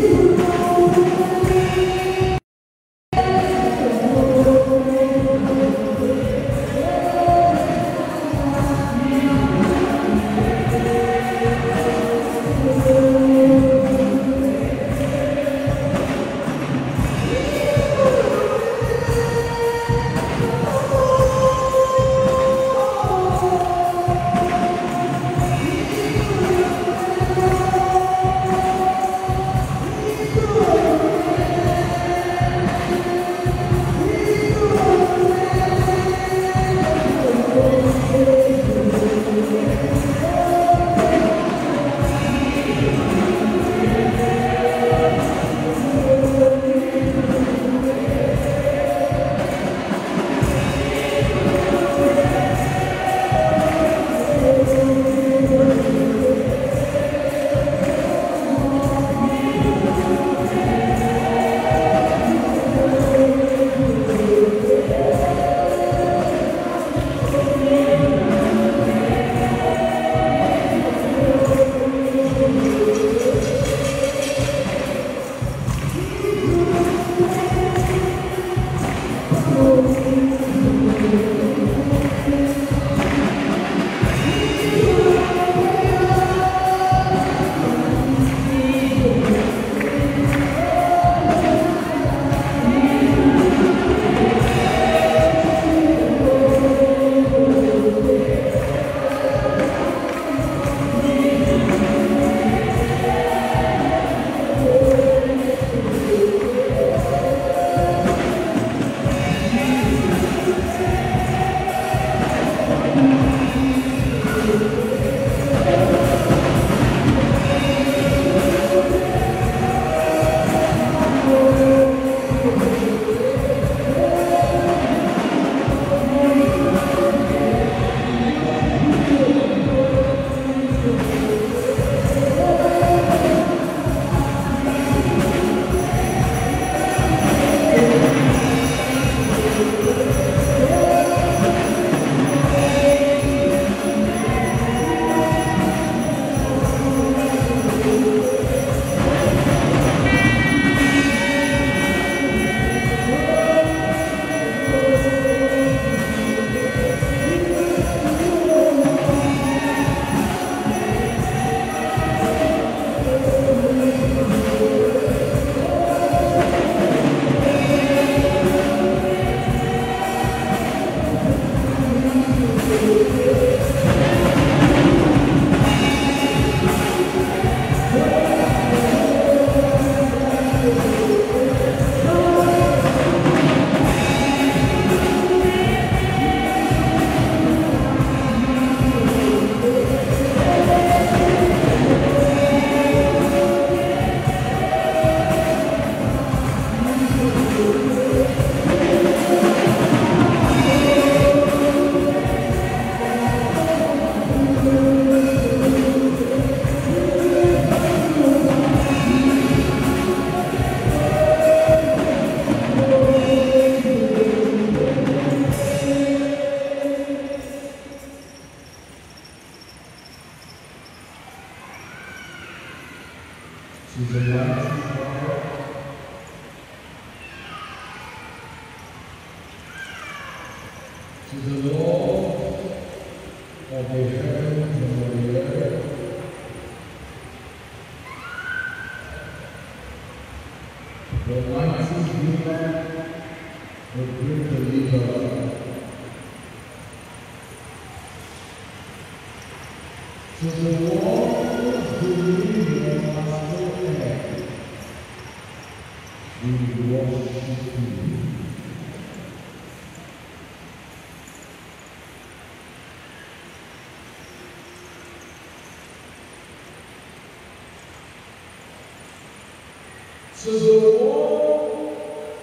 So the one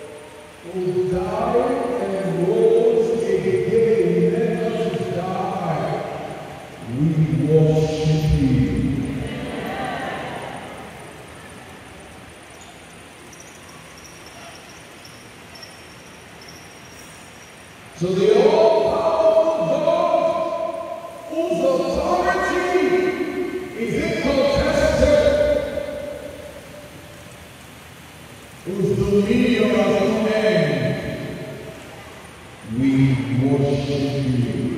who died and rose again, let us die. We worship you. So the all-powerful God, whose authority is incontested, whose dominion has no end. We worship you.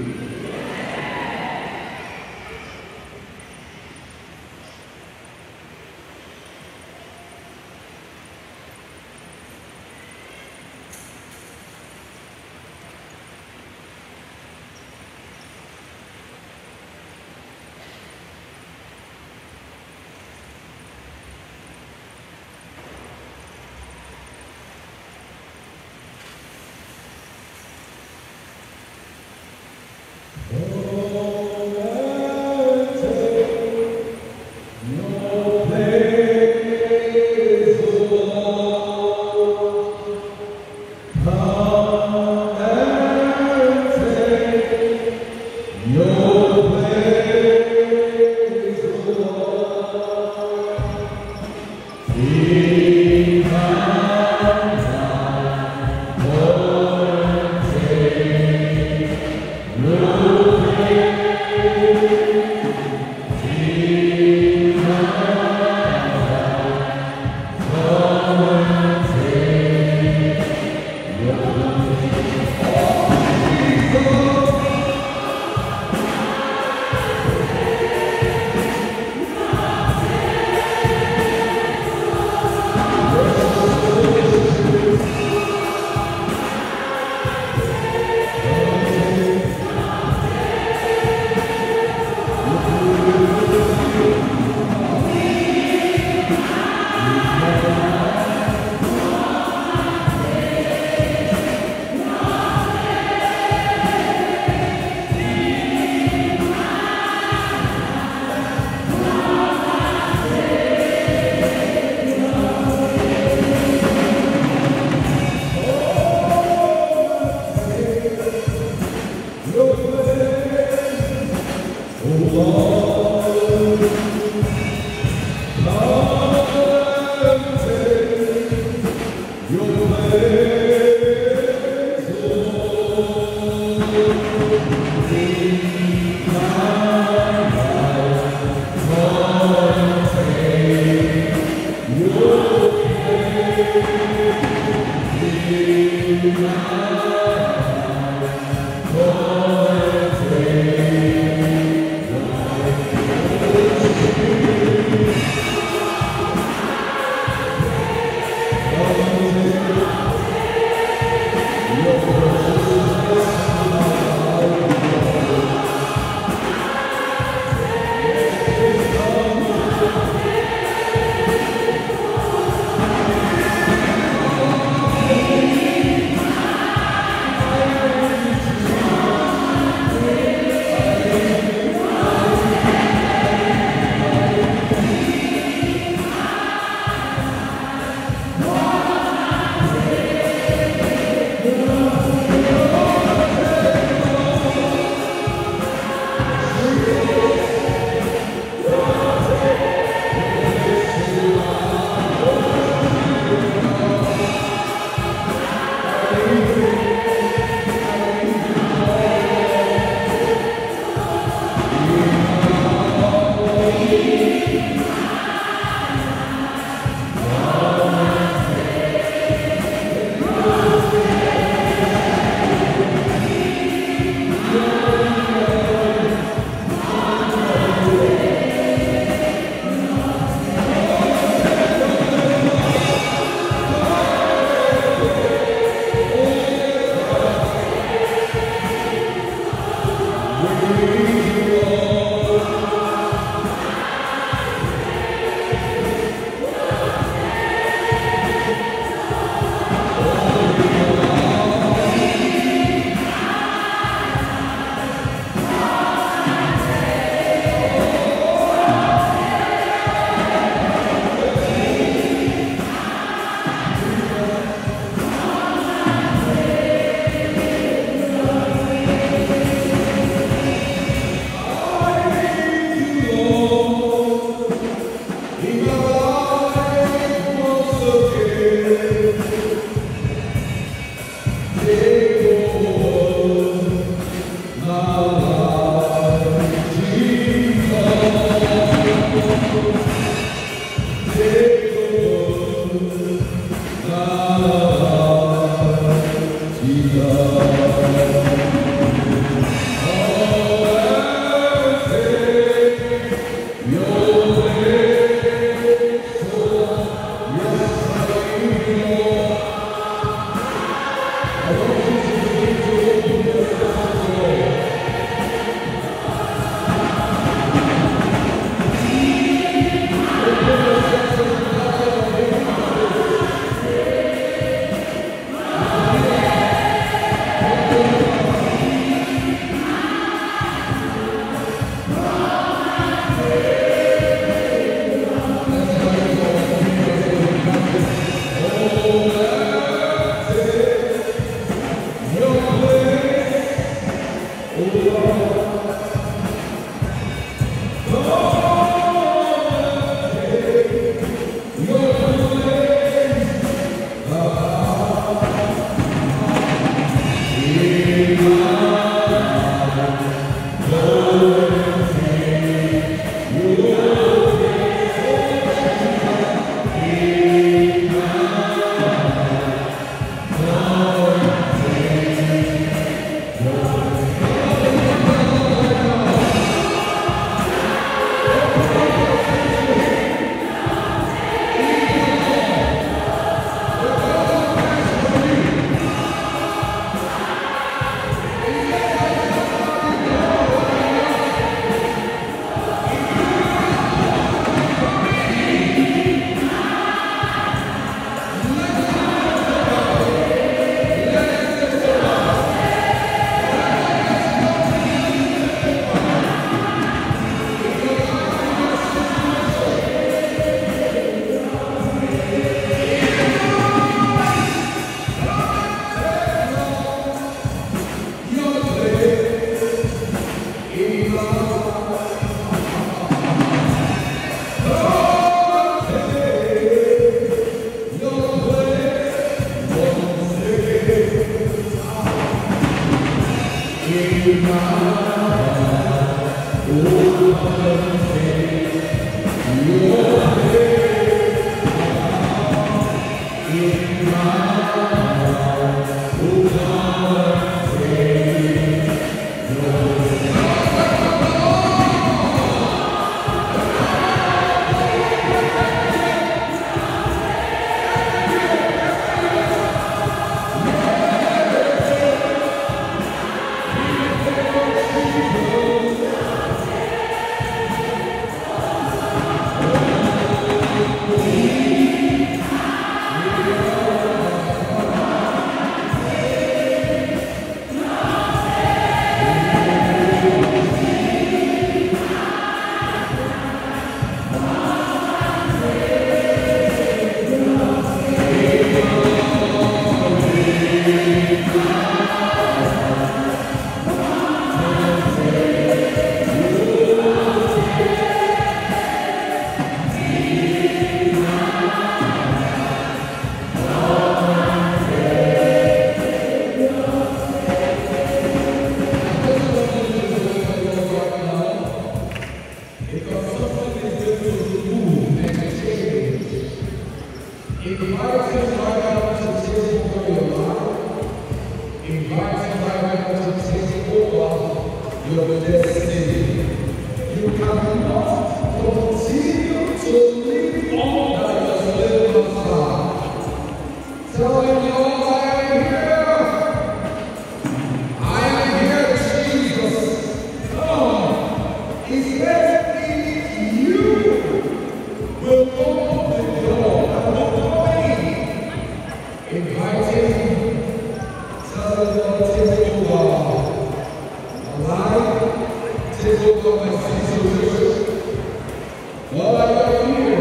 While I am here,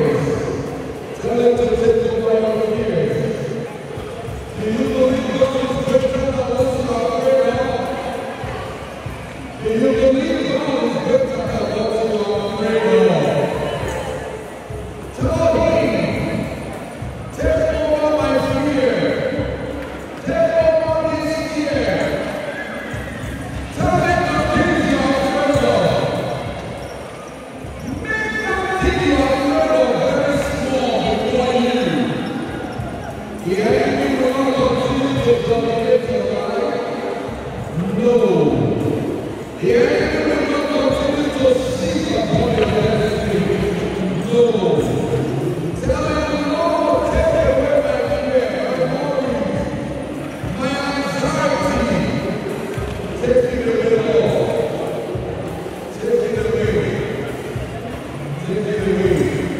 The enemy will not continue to dominate your life. No. The enemy will not continue to seize upon your destiny. No. Tell him, Lord, take away my fear, my worries, my anxiety. Take it away, Lord. Take it away. Take it away.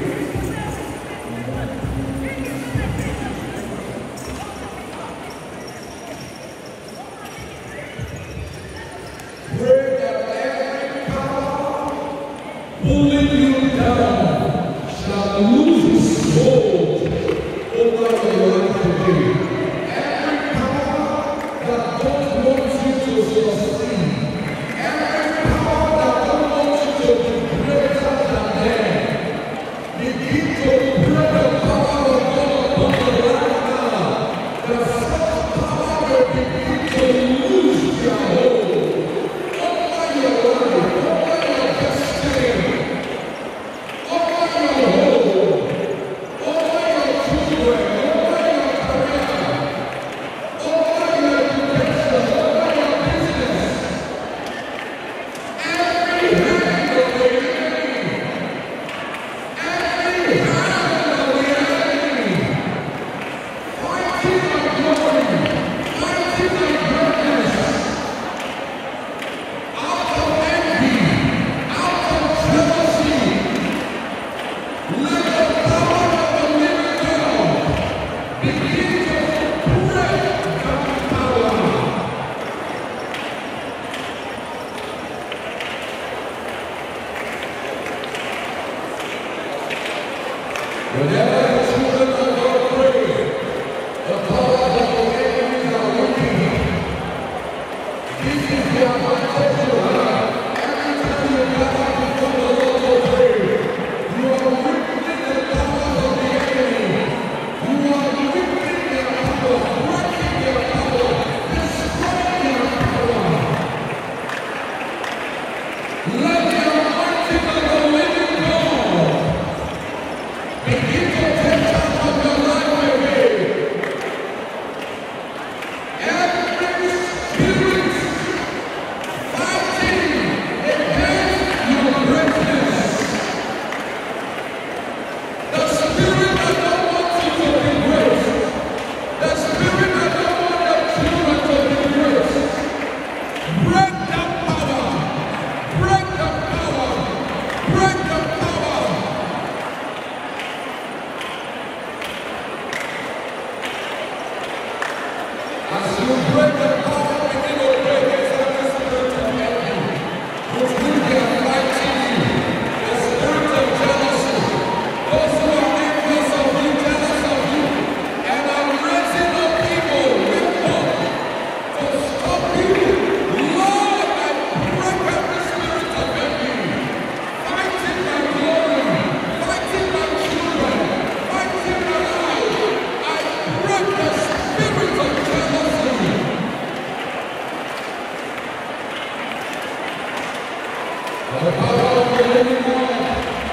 Pray that every power pulling you down shall lose its hold over your life today. Every power that don't want you to succeed, every power that don't want you to be greater than them, begin to pray the power of God upon your life now. That such power will begin to lose their hold over your life, over your destiny, over your home, over your children, over your career, over your education, over your business. Every hand of the enemy, every hand of the enemy, fighting my glory, fighting my greatness, out of envy, out of jealousy, let the power of the living God begin to break that power. Whenever the children of God pray, the powers of the enemies are working. This is the advantage you have. Every time you gather before the Lord to pray, you are weakening the powers of the enemy. You are weakening their power, breaking their power, destroying their power. Let the anointing of the living God begin to take charge of your life away. Every spirit fighting against your greatness, the spirit that don't want you to be great, the spirit that don't want your children to be great, break that power, break the power, break the power. As you break the power, begin to break every spirit of envy. Who think they are fighting you? The spirit of jealousy. Those who are envious of you, jealous of you, and are raising up people with hope to stop you. Lord, I break every spirit of envy. Fighting my glory, fighting my children, fighting my life. I break the spirit of jealousy. The power of the living God.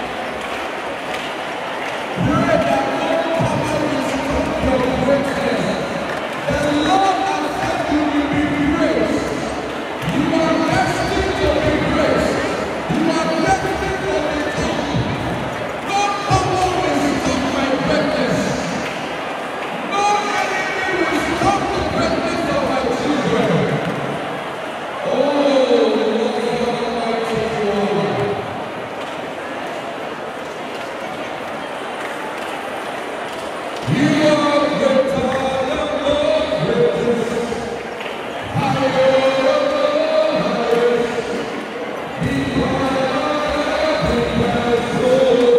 Pray that no power will stop your greatness. The Lord has said you will be great. You are destined to be great. You are destined to be top. No power will stop my greatness. No enemy will stop the greatness of my children. Oh, Lord God Almighty, you are greater than the greatest. Higher than the highest. Be quiet, be quiet, soul.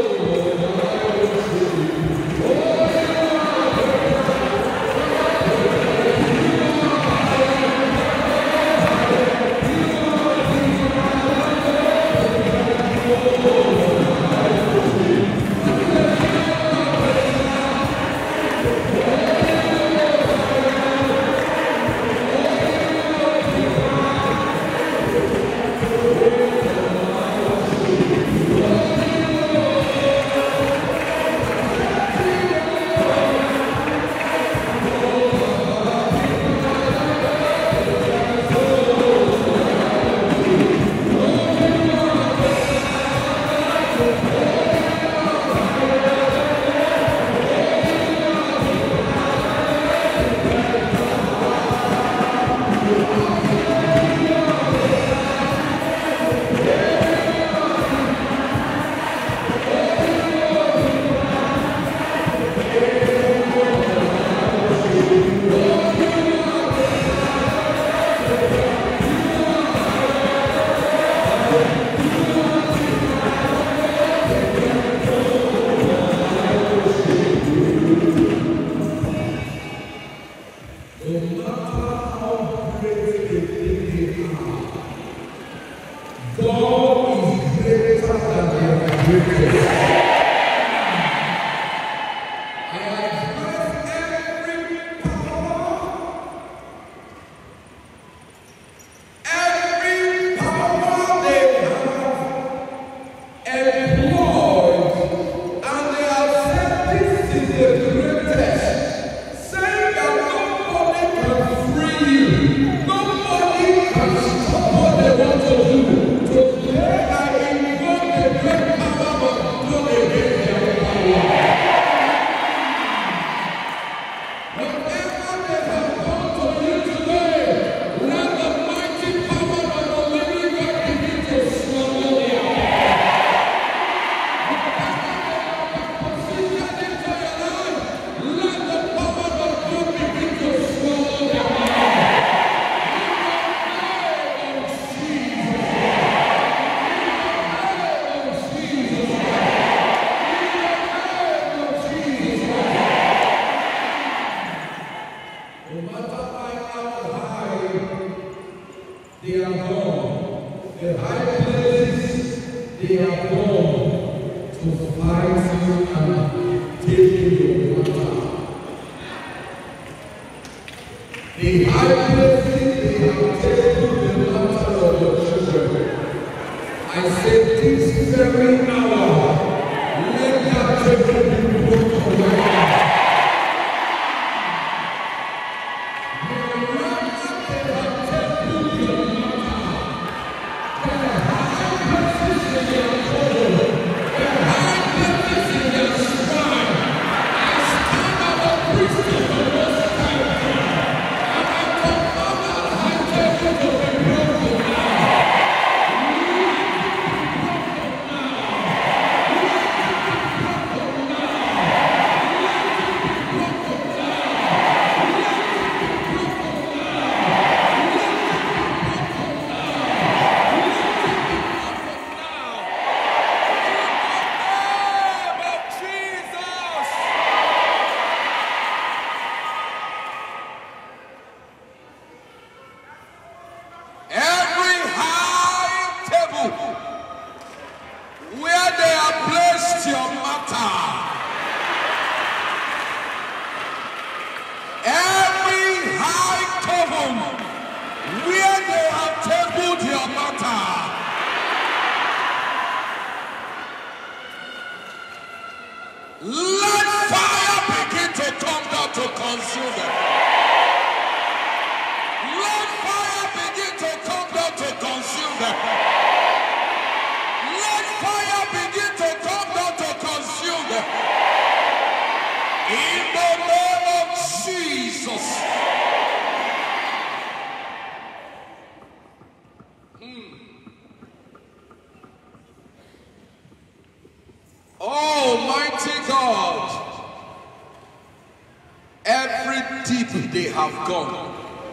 Every deep they have gone.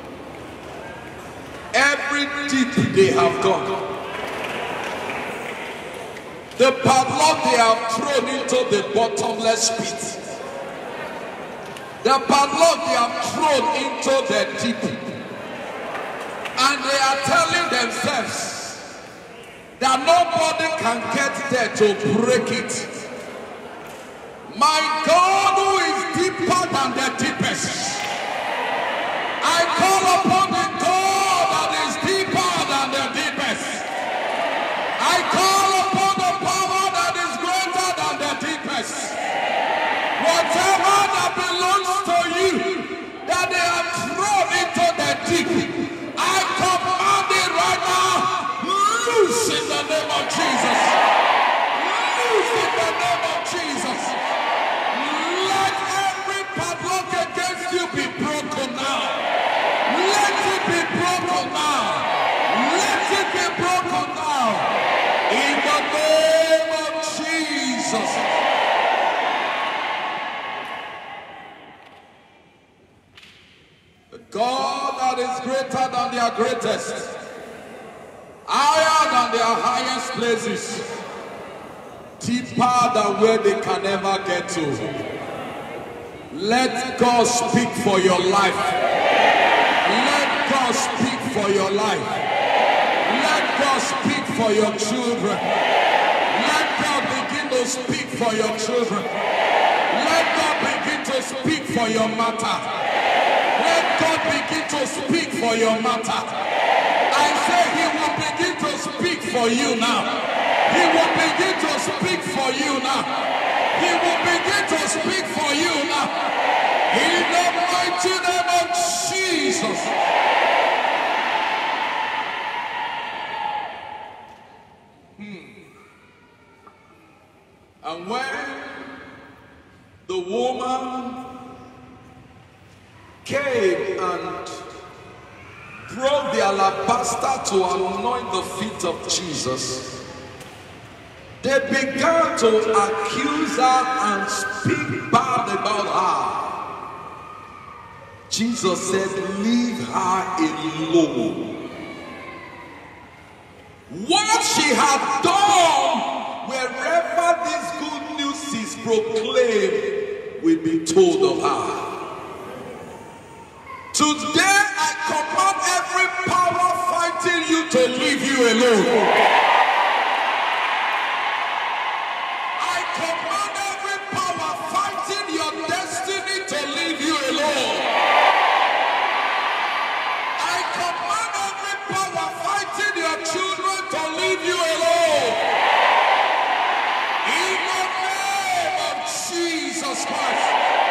Every deep they have gone. The padlock they have thrown into the bottomless pit. The padlock they have thrown into the deep. And they are telling themselves that nobody can get there to break it. My God, who is deeper than the deepest, I call upon the God that is deeper than the deepest. I call upon the power that is greater than the deepest. Whatever that belongs to you, that they have thrown into the deep, I command it right now, loose in the name of Jesus. Loose in the name of Jesus. Let every padlock against you be broken now. Let it be broken now. Let it be broken now. In the name of Jesus. The God that is greater than their greatest, higher than their highest places, deeper than where they can never get to. Let God speak for your life. Let God speak for your life. Let God speak for your children. Let God begin to speak for your children. Let God begin to speak for your matter. Let God begin to speak for your matter. I say he will begin to speak for you now. He will begin to speak for you now. He will begin to speak for you now. In the mighty name of Jesus. And when the woman came and brought the alabaster to anoint the feet of Jesus, they began to accuse her and speak bad about her. Jesus said, leave her alone. What she had done, wherever this good news is proclaimed, will be told of her. Today I command every power fighting you to leave you alone. I command every power fighting your destiny to leave you alone. I command every power fighting your children to leave you alone. In the name of Jesus Christ.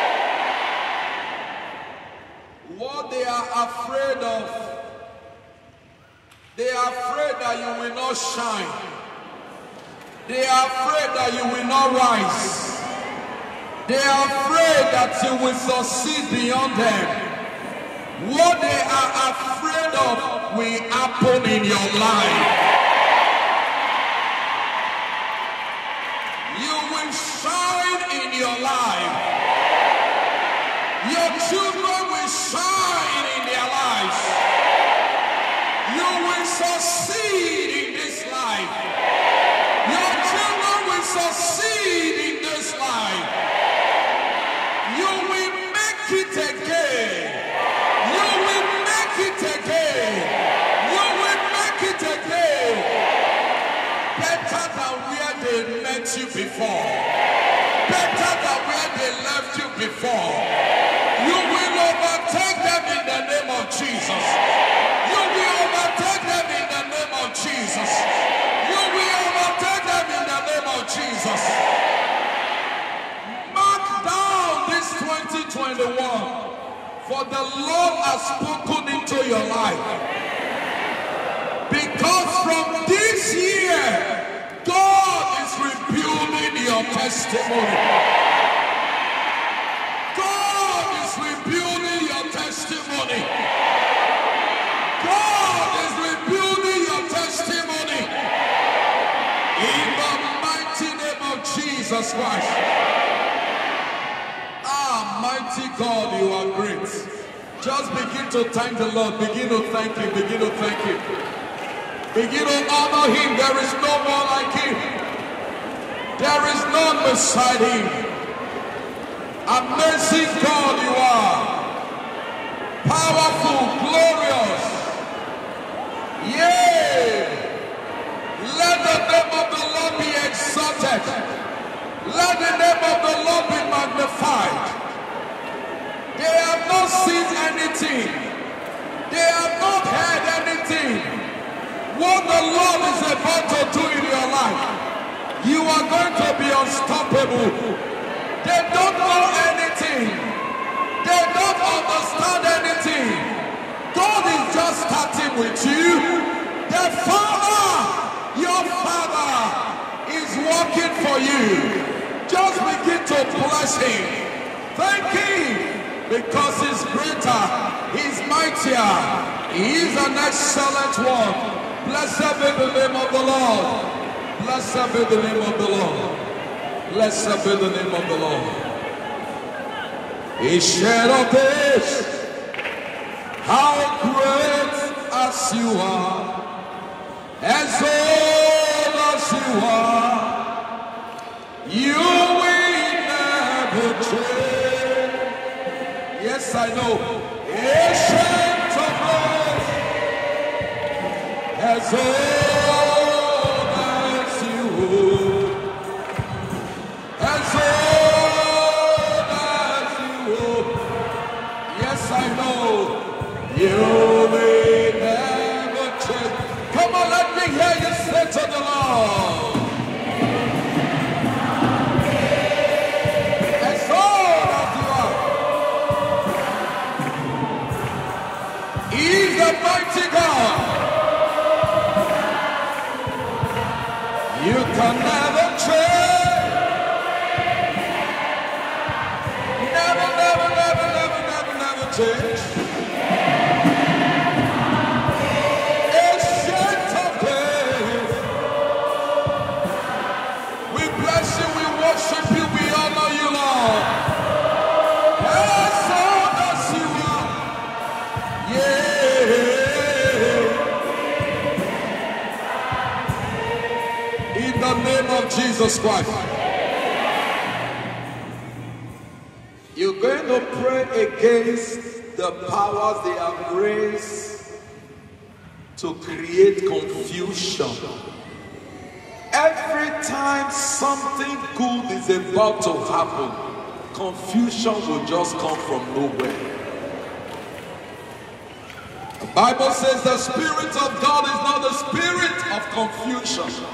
What they are afraid of, they are afraid that you will not shine. They are afraid that you will not rise. They are afraid that you will succeed beyond them. What they are afraid of will happen in your life. You will shine in your life. Your children will shine in their lives. You will succeed in this life. Your children will succeed in this life. You will make it again. You will make it again. You will make it again. Better than where they met you before. Better than where they left you before. You will overtake them in the name of Jesus. You will overtake them in the name of Jesus. You will overtake them in the name of Jesus. Mark down this 2021, for the Lord has spoken into your life. Because from this year, God is rebuilding your testimony. Rebuilding your testimony. God is rebuilding your testimony. In the mighty name of Jesus Christ. Mighty Mighty God, you are great. Just begin to thank the Lord. Begin to thank Him. Begin to thank Him. Begin to honor Him. There is no one like Him. There is none beside Him. Amazing God you are. Powerful, glorious. Yea. Let the name of the Lord be exalted. Let the name of the Lord be magnified. They have not seen anything. They have not heard anything. What the Lord is about to do in your life, you are going to be unstoppable. They don't know anything. They don't understand anything. God is just starting with you. The Father, your Father, is working for you. Just begin to bless Him. Thank Him. Because He's greater, He's mightier, He is an excellent one. Blessed be the name of the Lord. Blessed be the name of the Lord. Blessed be the name of the Lord. Ancient of days, how great as you are, as old as you are, you will never change. Yes, I know. Ancient of days, as old as you, as old as you. Yes, I know. You may never change. Come on, let me hear you say to the Lord. As old as you are. He's the mighty God. You can never change. Never, never, never, never, never, never change. Ancient of days. We bless you, we worship you, we honor you, Lord. As old as you are. Yeah. In the name of Jesus Christ. You're going to pray against the powers they have raised to create confusion. Every time something good is about to happen, confusion will just come from nowhere. The Bible says the Spirit of God is not the spirit of confusion.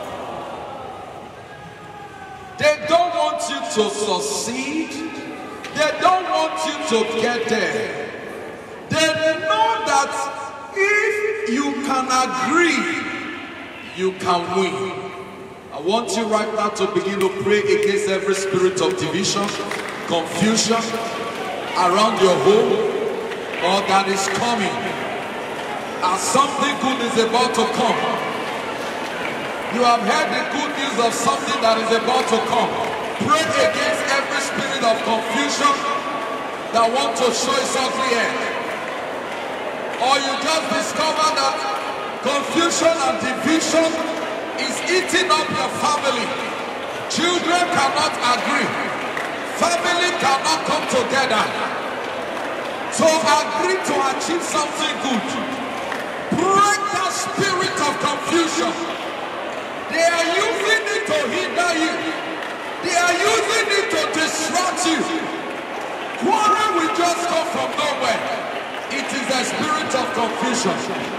They don't want you to succeed. They don't want you to get there. They know that if you can agree, you can win. I want you right now to begin to pray against every spirit of division, confusion around your home or that is coming. As something good is about to come, you have heard the good news of something that is about to come. Pray against every spirit of confusion that want to show its ugly head. Or you just discover that confusion and division is eating up your family. Children cannot agree. Family cannot come together. So agree to achieve something good. Break that spirit of confusion. They are using it to hinder you. They are using it to distract you. Quarrel will just come from nowhere. It is a spirit of confusion.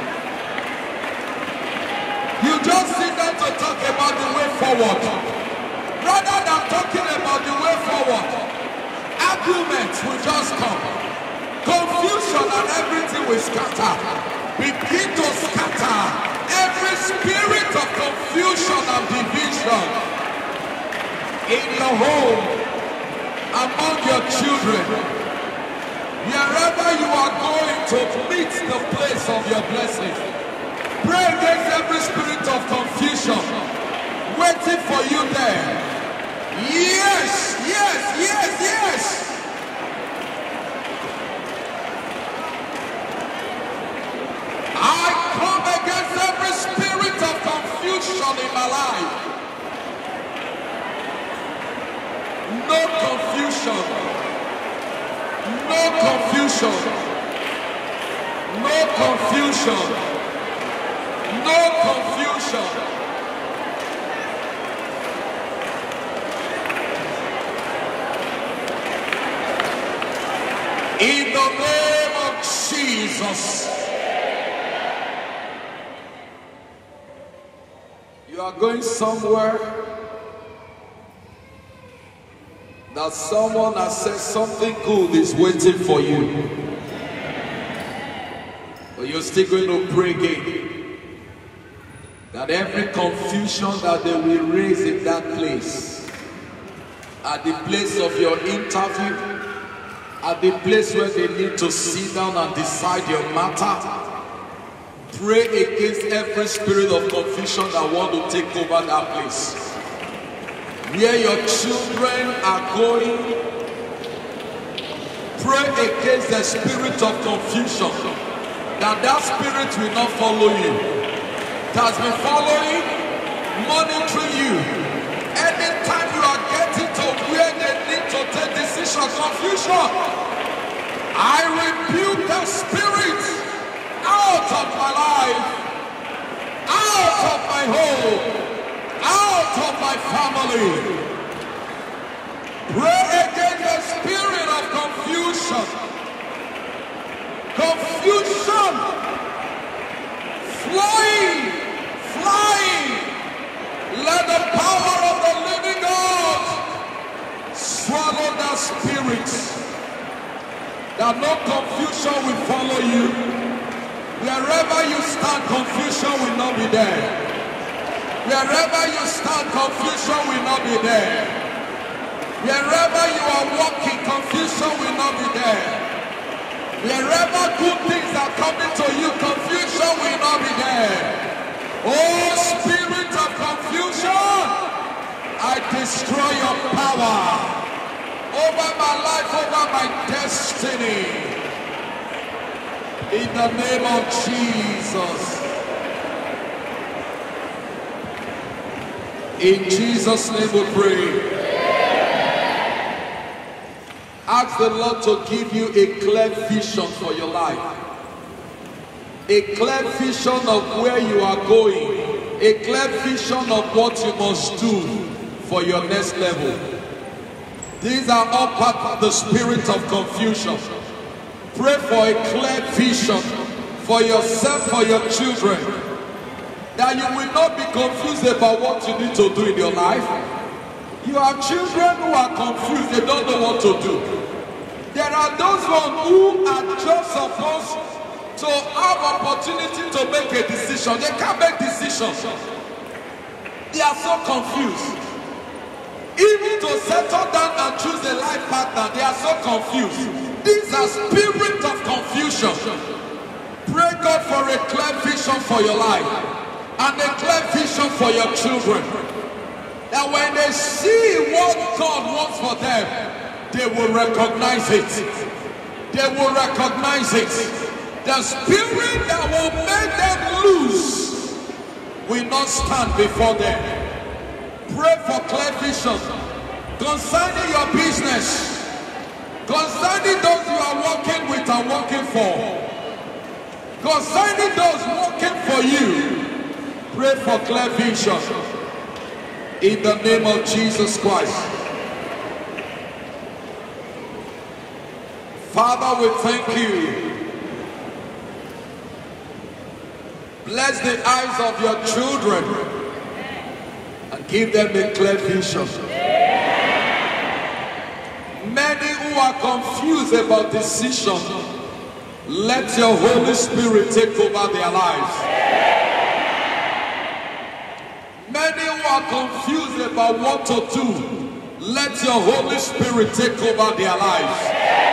You just sit down to talk about the way forward. Rather than talking about the way forward, arguments will just come. Confusion and everything will scatter. Begin to scatter every spirit of confusion and division in your home, among your children, wherever you are going to meet the place of your blessing. Pray against every spirit of confusion waiting for you there. Yes, yes, yes, yes. my life. No confusion. No confusion. No confusion. No confusion. In the name of Jesus. You are going somewhere that someone has said something good is waiting for you. But you're still going to pray again. That every confusion that they will raise in that place, at the place of your interview, at the place where they need to sit down and decide your matter, pray against every spirit of confusion that want to take over that place. Where your children are going, pray against the spirit of confusion, that spirit will not follow you. It has been following, monitoring you. Anytime you are getting to where they need to take decision, confusion, I rebuke the spirit out of my life, out of my home, out of my family. Pray against the spirit of confusion. Confusion. Flying. Let the power of the living God swallow that spirit. That no confusion will follow you. Wherever you stand, confusion will not be there. Wherever you stand, confusion will not be there. Wherever you are walking, confusion will not be there. Wherever good things are coming to you, confusion will not be there. Oh, spirit of confusion, I destroy your power over my life, over my destiny. In the name of Jesus. In Jesus' name we pray. Ask the Lord to give you a clear vision for your life. A clear vision of where you are going. A clear vision of what you must do for your next level. These are all part of the spirit of confusion. Pray for a clear vision for yourself, for your children. That you will not be confused about what you need to do in your life. You have children who are confused, they don't know what to do. There are those ones who are just supposed to have opportunity to make a decision. They can't make decisions. They are so confused. Even to settle down and choose a life partner, they are so confused. These are spirits of confusion. Pray God for a clear vision for your life and a clear vision for your children. That when they see what God wants for them, they will recognize it. They will recognize it. The spirit that will make them lose will not stand before them. Pray for clear vision concerning your business, concerning those you are working with and working for, concerning those working for you. Pray for clear vision in the name of Jesus Christ. Father, we thank you. Bless the eyes of your children and give them a clear vision. Many who are confused about decision, let your Holy Spirit take over their lives. Many who are confused about what to do, let your Holy Spirit take over their lives.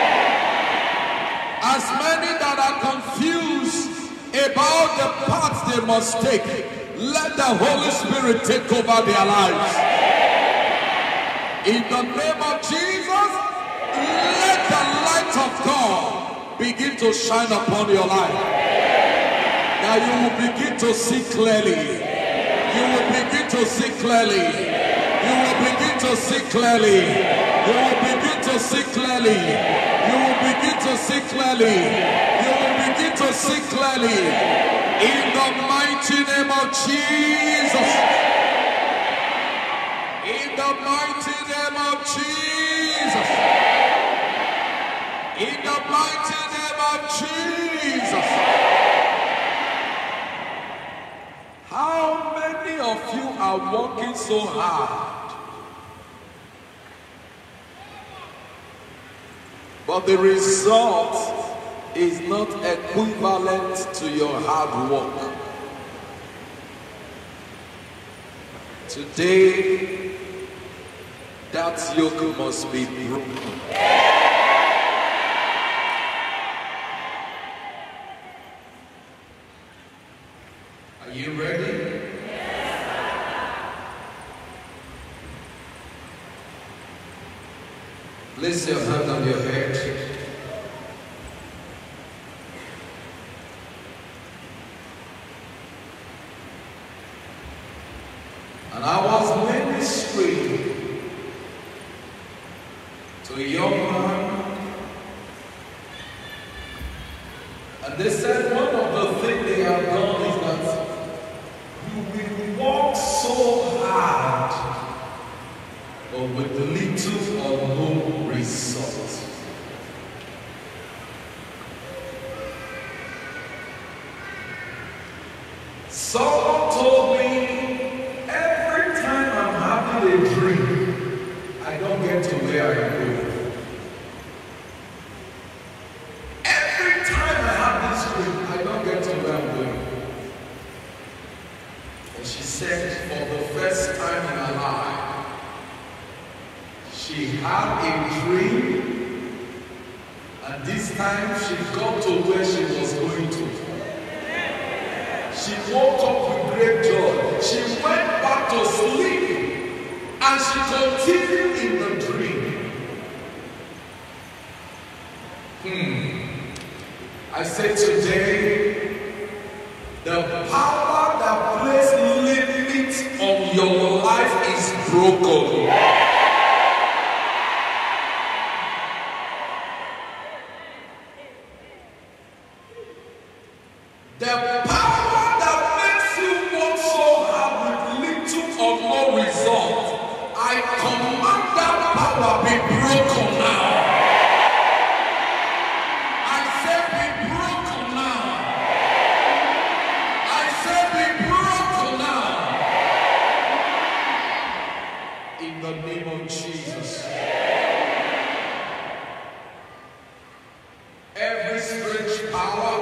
As many that are confused about the paths they must take, let the Holy Spirit take over their lives. In the name of Jesus, let the light of God begin to shine upon your life. That you will begin to see clearly. You will begin to see clearly. You will begin to see clearly. You will begin to see clearly. You will begin to see clearly. You will begin to see clearly. In the mighty name of Jesus. In the mighty name of Jesus. In the mighty name of Jesus. How many of you are working so hard, but the result is not equivalent to your hard work? Today, that yoke must be broken. Are you ready? Place your hand on your head. And I was ministering to a young man, and they said one of the things they have done is that you will work so hard, but with little or no result. Someone told me, every time I'm having a dream, I don't get to where I'm going. Every time I have this dream, I don't get to where I'm going. And she said, for the first time in her life, she had a dream, and this time she got to where she was going to. She woke up with great joy. She went back to sleep, and she continued in the dream. I said today, the power that places limits on your life is broken. The power that makes you work so hard with little or no result, I command that power be broken now. I say be broken now. I say be broken now. In the name of Jesus. Every strange power,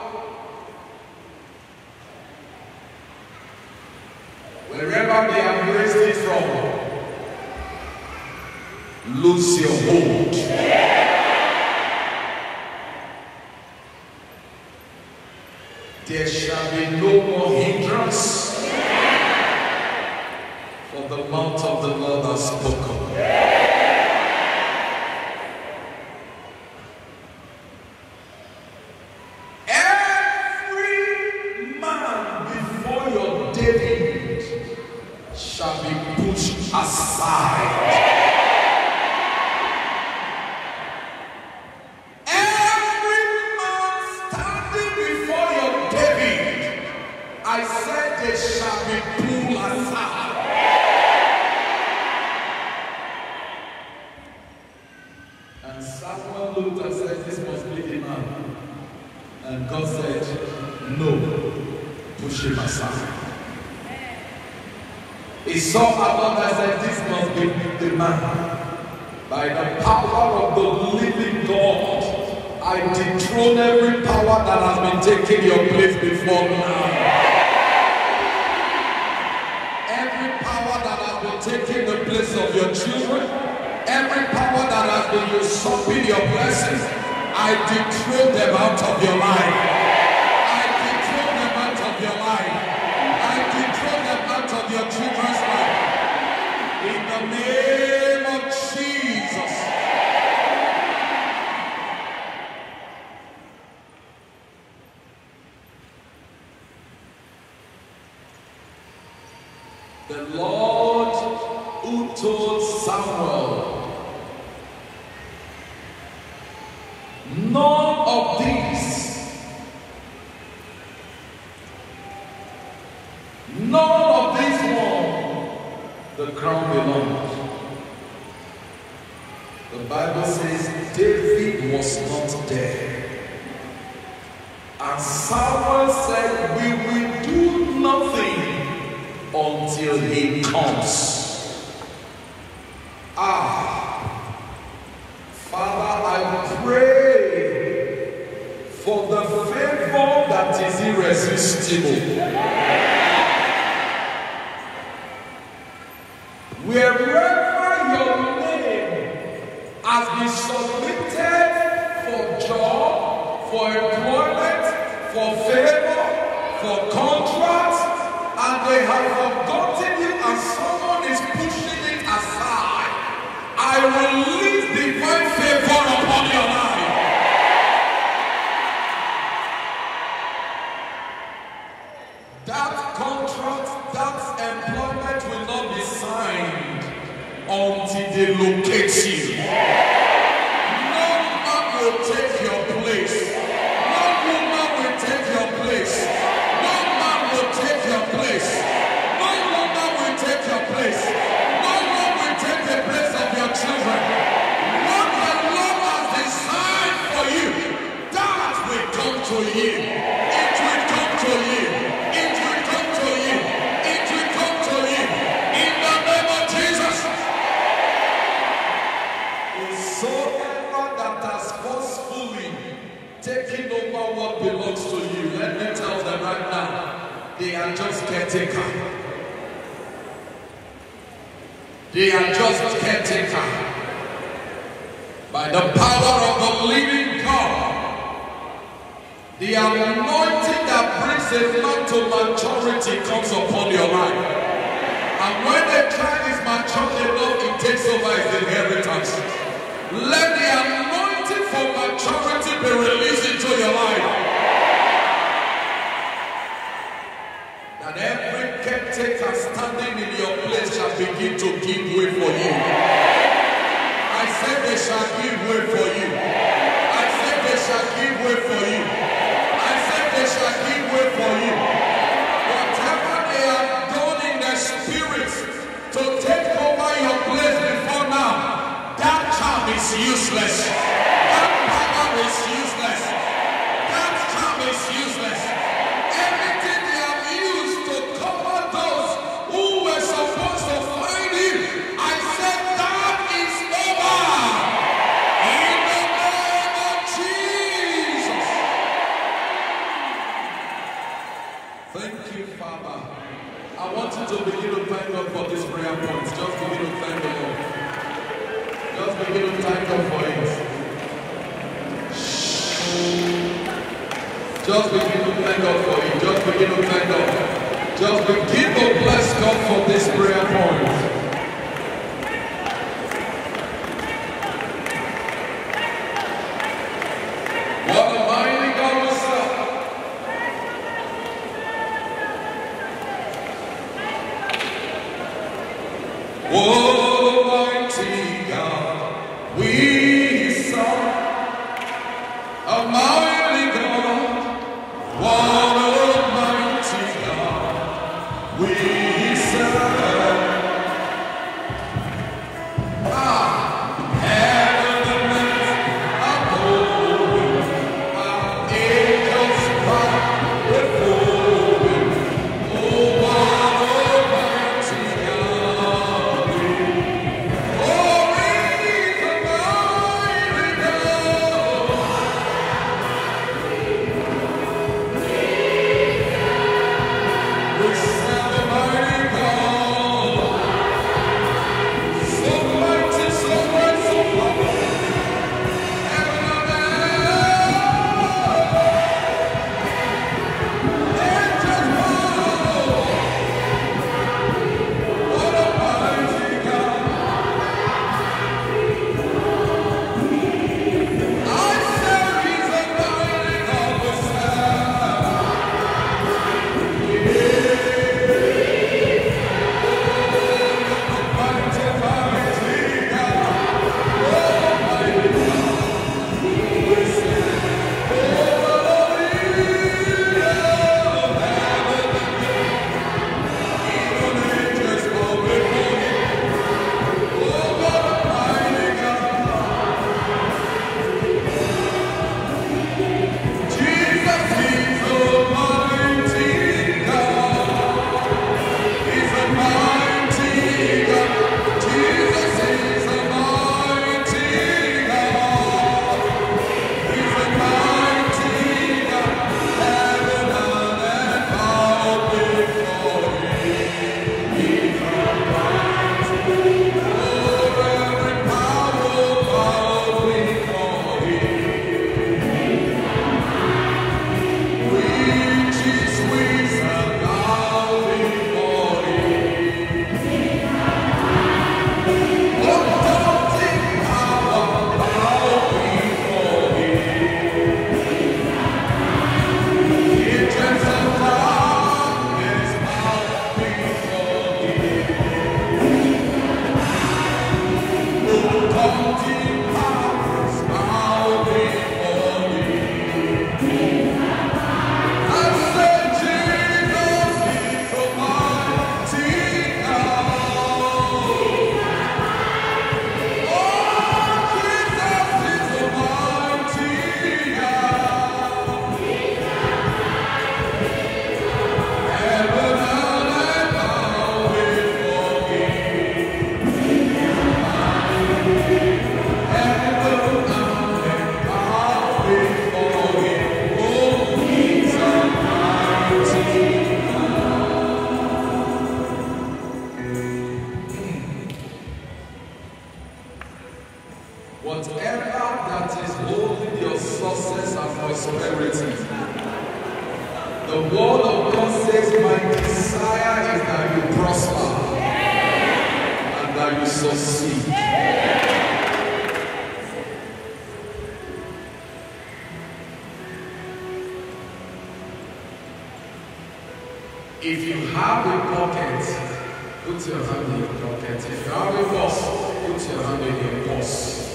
wherever they have raised it from, lose your hold. There shall be no more hindrance, for the mouth of the Lord has spoken. Every man before your David shall be pushed aside. Every man standing before your David, I said they shall be pulled aside. And Samuel looked and said, this must be the man. And God said, no, push him aside. He saw Adam and said, this must be the man. By the power of the living God, I dethrone every power that has been taking your place before now. Every power that has been taking the place of your children, every power that has been usurping your blessings, I dethrone them out of your life. I dethrone them out of your life. I dethrone them out of your children's life. In the name of Jesus. The Lord who told Samuel, none of these one, the crown belongs. The Bible says David was not there. And Samuel said, we will do nothing until he comes. Father, I pray for the favor that is irresistible. Wherever your name has been submitted for job, for employment, for favor, for contracts, and they have forgotten you and someone is pushing it aside, I release divine favor upon your life. That contract, that employment will not be signed until they locate you. No man will take your place. No woman will take your place. No man will take your place. No woman will take your place. No one will take the place of your children. What the Lord has designed for you, that will come to you. It will come to you. It will come to you. It will come to you. In the name of Jesus. Whosoever that has forcefully taken over what belongs to you, let me tell them right now, they are just caretaker. They are just caretaker. By the power of the living God, the anointing that brings a man to maturity comes upon your life. And when a child is mature enough, it takes over his inheritance. Let the anointing for maturity be released into your life. That every caretaker standing in your place shall begin to give way for you. I said they shall give way for you. I said they shall give way for you. I said they shall give way for you. Whatever they have done in the spirit to take over your place before now, that charm is useless. That power is useless. That charm is useless. Everything they have used to cover those who were supposed to find him, I said that is over. In the name of Jesus. Thank you, Father. I want you to begin to thank God for this prayer point. Just begin to thank the Lord. Just begin to thank God for it. Just begin to thank God for it. Just begin to thank God. Just begin to bless God for this prayer point. What a mighty God we serve. Almighty God, we serve. A mighty God, what almighty God, we serve. Heaven and earth adore Him, our angels bow before Him. Oh, what almighty God we. Oh, He's a mighty God. prosperity. The word of God says, my desire is that you prosper and that you succeed. If you have a pocket, put your hand in your pocket. If you have a purse, put your hand in your purse.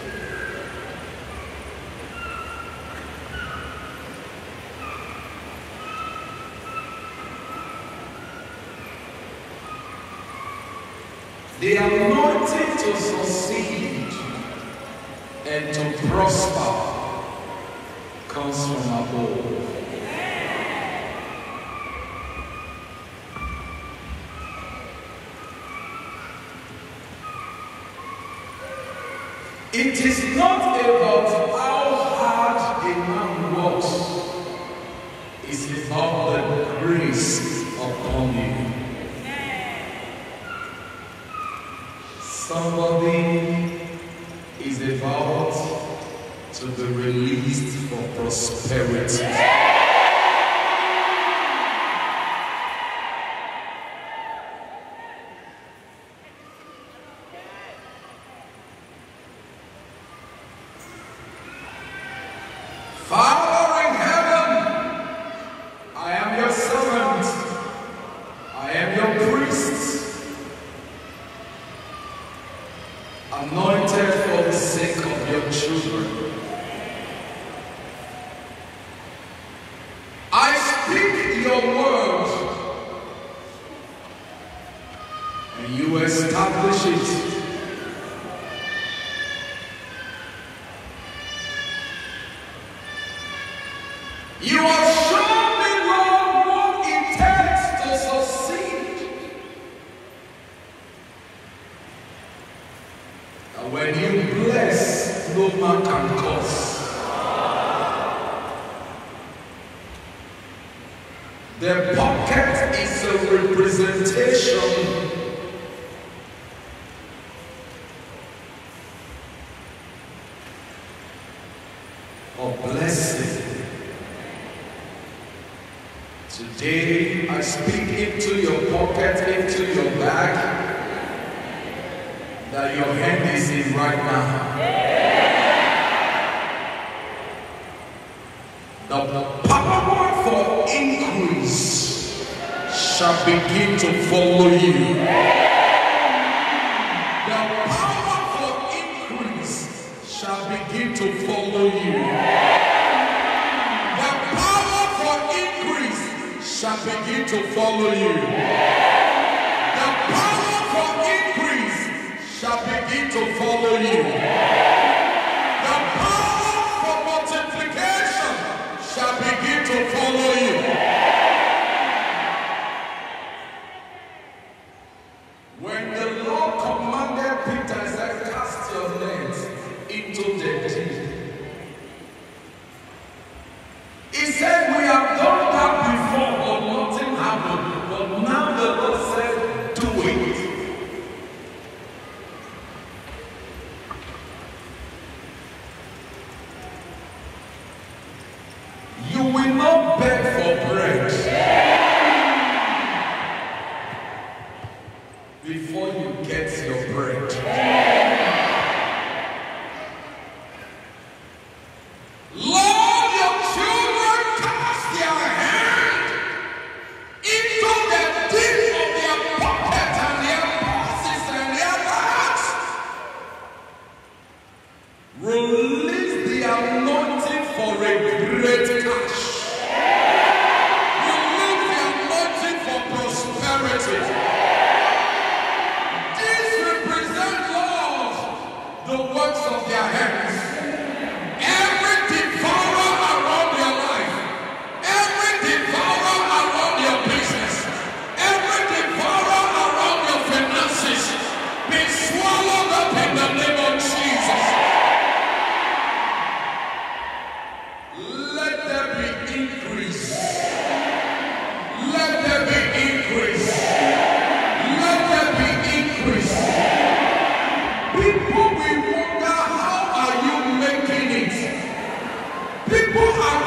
The anointing to succeed and to prosper comes from above. It is not about how hard a man works, it's about the grace upon you. Somebody is about to be released for prosperity. Father in heaven, I am your servant. I am your priest, anointed for the sake of your children. I speak your word, and you establish it. You have shown me, Lord, what it takes to succeed. And when you bless, no man can curse. The pocket is a representation of blessing. Today, I speak into your pocket, into your bag, that your hand is in right now. The power for increase shall begin to follow you. The power for increase shall begin to follow you. The power for increase shall begin to follow you. The power for increase shall begin to follow you. The power for multiplication shall begin to follow you. When the Lord commanded Peter, he said, cast your net into the deep. He said, we have done that before, but nothing happened. But now the Lord said, do it. You will not beg for bread before you get your bread. Lord, your children cast their hand into the deep of their pocket and their purses and their bags. Release the anointing for a great cash. Release the anointing for prosperity. This represents, Lord, the works of their hands. Every devourer around your life, every devourer around your business, every devourer around your finances, be swallowed up in the name of Jesus. Let there be increase. Let there be increase. Let there be increase. People will wonder, how are you making it? People are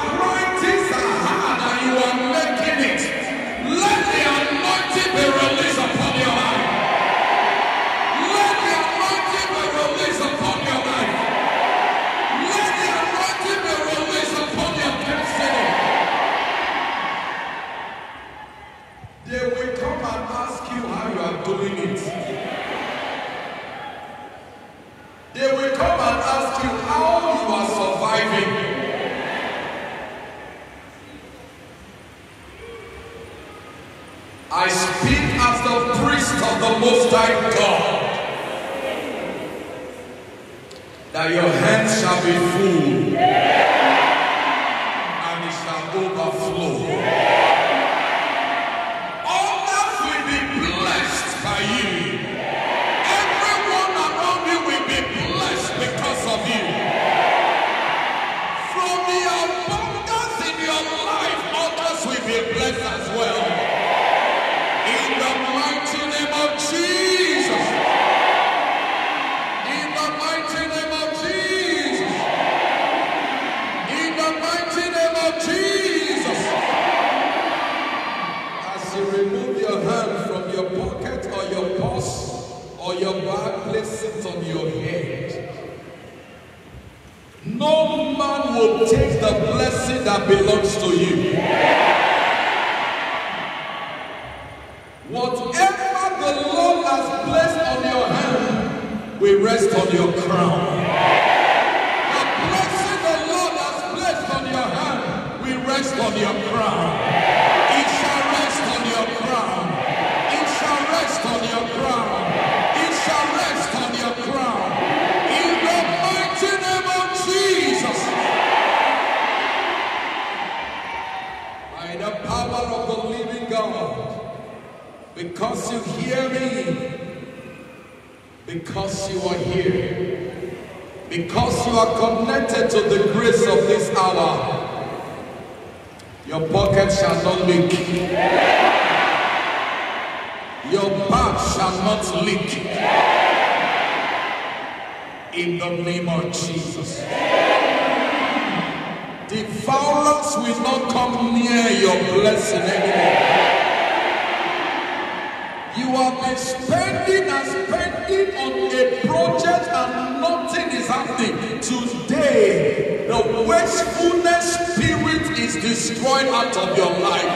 I speak as the priest of the Most High God, that your hands shall be full and it shall overflow. Others will be blessed by you. Everyone around you will be blessed because of you. From the abundance in your life, others will be blessed as well. In the mighty name of Jesus. In the mighty name of Jesus. In the mighty name of Jesus. As you remove your hand from your pocket or your purse or your bag, place it on your head. No man will take the blessing that belongs to you. Whatever the Lord has placed on your hand will rest on your crown. The blessing the Lord has placed on your hand will rest on your crown. It shall rest on your crown. It shall rest on your crown. It shall rest on your crown. In the mighty name of Jesus. By the power of the living God. Because you hear me, because you are here, because you are connected to the grace of this hour, your pocket shall not leak, your bag shall not leak, in the name of Jesus. Devourers will not come near your blessing anymore. You have been spending and spending on a project and nothing is happening. Today, the wastefulness spirit is destroyed out of your life.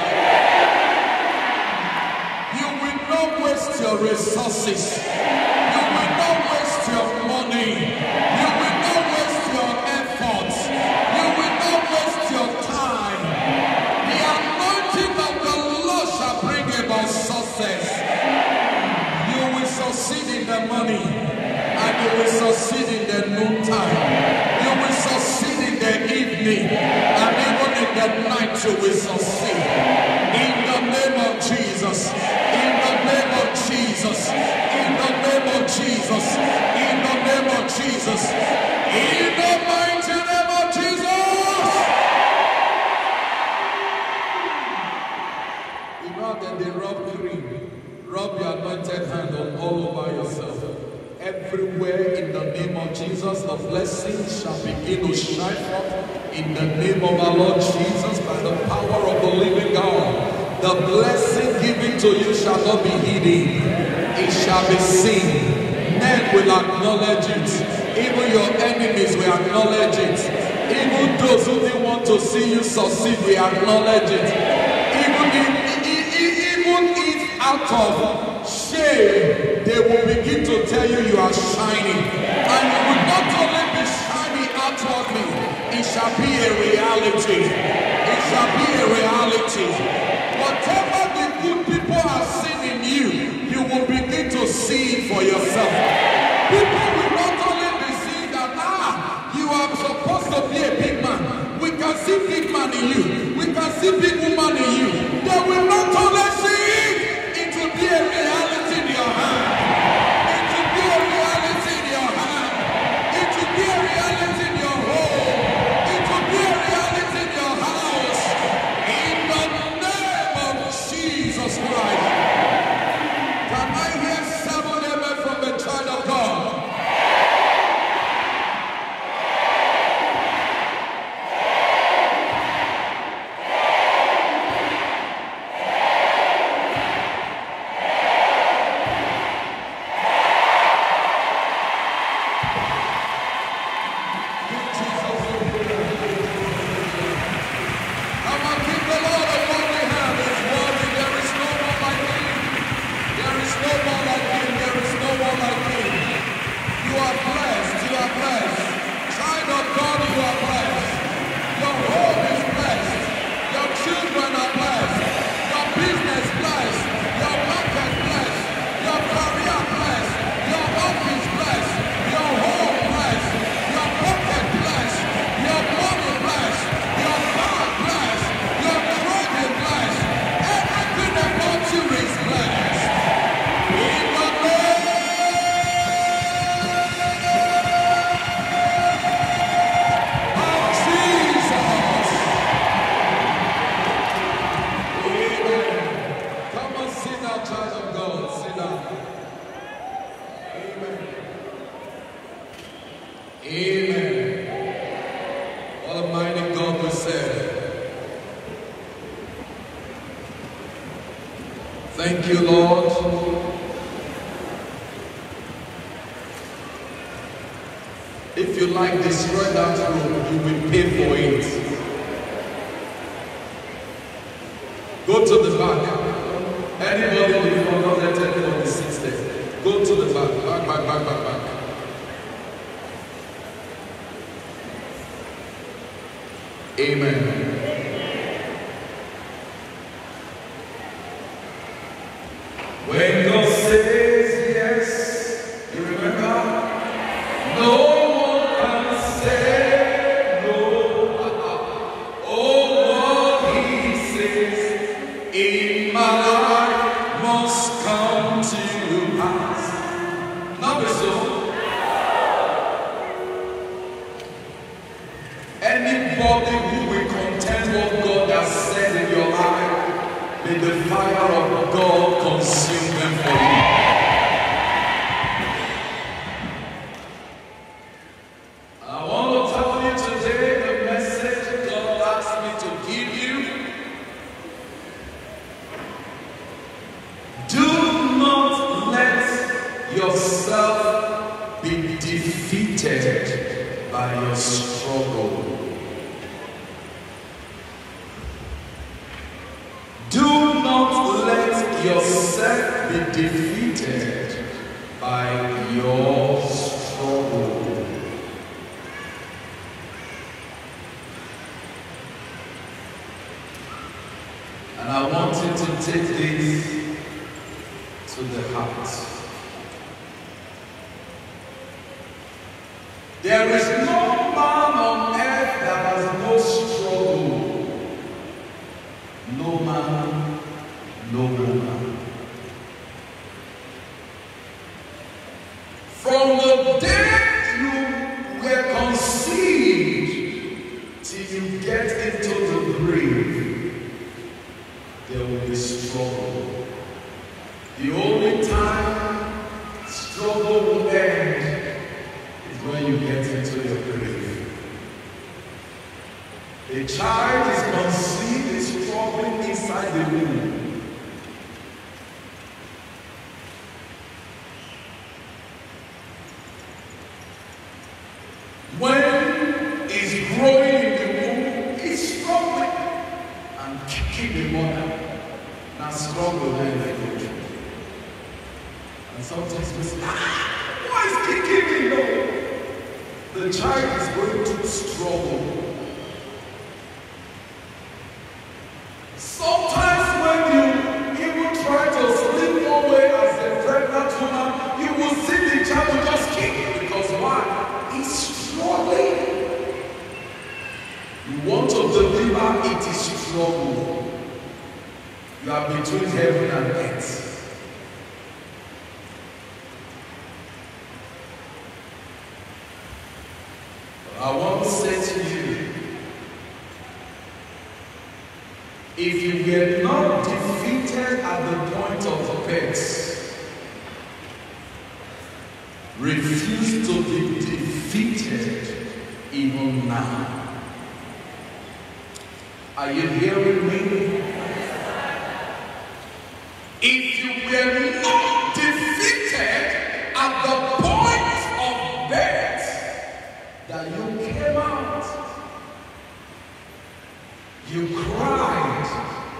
You will not waste your resources. You will not waste your money. You will not waste your efforts. You will not waste your time. The anointing of the Lord shall bring about success. Succeed in the morning and you will succeed in the noontime. You will succeed in the evening and even in the night you will succeed. In the name of Jesus. In the name of Jesus. In the name of Jesus. In the name of Jesus. In the mighty name of Jesus. You know that they rub cream. Rub your anointed hand on all over yourself. Everywhere in the name of Jesus, the blessing shall begin to shine forth. In the name of our Lord Jesus, by the power of the living God, the blessing given to you shall not be hidden. It shall be seen. Men will acknowledge it. Even your enemies will acknowledge it. Even those who didn't want to see you succeed will acknowledge it. Out of shame, they will begin to tell you you are shining. And you will not only be shining outwardly, it shall be a reality. It shall be a reality. Whatever the good people have seen in you, you will begin to see it for yourself. People will not only be seeing that, you are supposed to be a big man. We can see big man in you. We can see big woman in you. They will not only see it. It will be a reality in your hand. It will be a reality in your hand. It will be a reality in your home. It will be a reality in your house. In the name of Jesus Christ. Can I hear 7 amen from the child of God? Thank you, Lord. If you like, destroy that room, you will pay for it. Go to the back. Anybody before not let anybody sit there. Go to the back. Back. Amen. When God says yes, you remember? No one can say no. Oh, what He says in my life must come to pass. Not so. Anybody who will contend what God has said in your life, may the fire of God consume them for you. I want to tell you today the message God asked me to give you. Do not let yourself be defeated by your struggle. Do not let yourself be defeated by your struggle. And I want you to take this to the heart. There is no man on earth that has no struggle. No man, no woman. From the day you were conceived till you get into the grave, there will be struggle. The only time struggle will end is when you get into your grave. A child is conceived, is struggling inside the womb. When he's growing in the womb, he's struggling and kicking the mother. Now struggle then the future. And sometimes we say, why is kicking me? No. The child is going to struggle. Sometimes when you even try to sleep one way as a pregnant woman, you will see the child will just kick. Because why? He's struggling. You want to deliver, it is struggle. You are between heaven and earth. But I want to say to you, if you were not defeated at the point of birth, refuse to be defeated even now. Are you hearing me? If you were not defeated at the point of birth that you came out, you cried,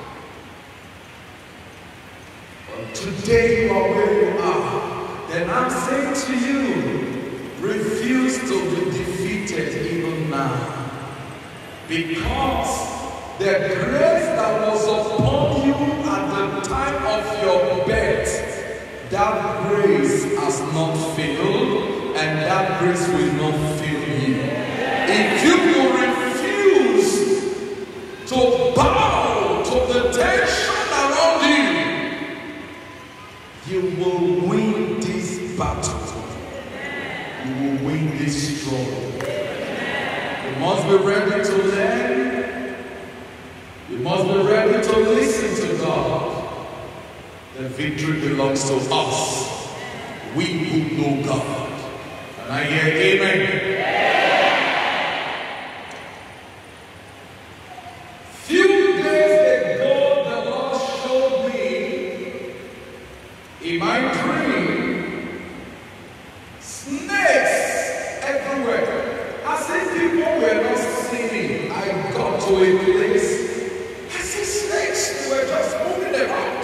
but today you are where you are, then I'm saying to you, refuse to be defeated even now. Because the grace that was upon you at the time of your birth, that grace has not failed, and that grace will not fail you. If you will refuse to bow to the tension around you, you will win this battle. You will win this struggle. You must be ready to learn. You must be ready to listen to God. The victory belongs to us. We who know God. And I hear amen. Few days ago, the Lord showed me place. I see snakes were just moving about.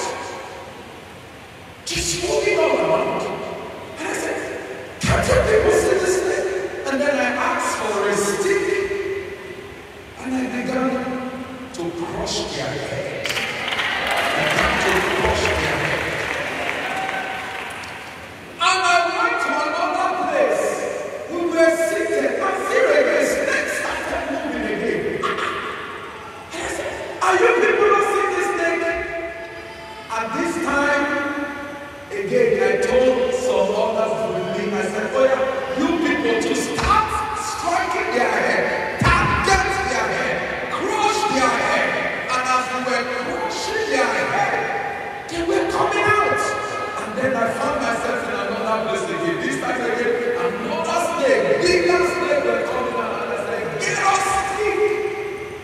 Just moving all around. And I said, can't you people see this snake? And then I asked for a stick. And I began to crush their head. I began to crush their head. And I went to another place. We were seated. And here again, snakes started moving again. And I said, are you people not seeing this snake? At this time, again, I told some others with me, I said, oh yeah, you people to start striking their head, target their head, crush their head. And as we were crushing their head, they were coming out. And then I found myself in another place again. This time again, another snake, bigger snake were coming out. And I said, get us stick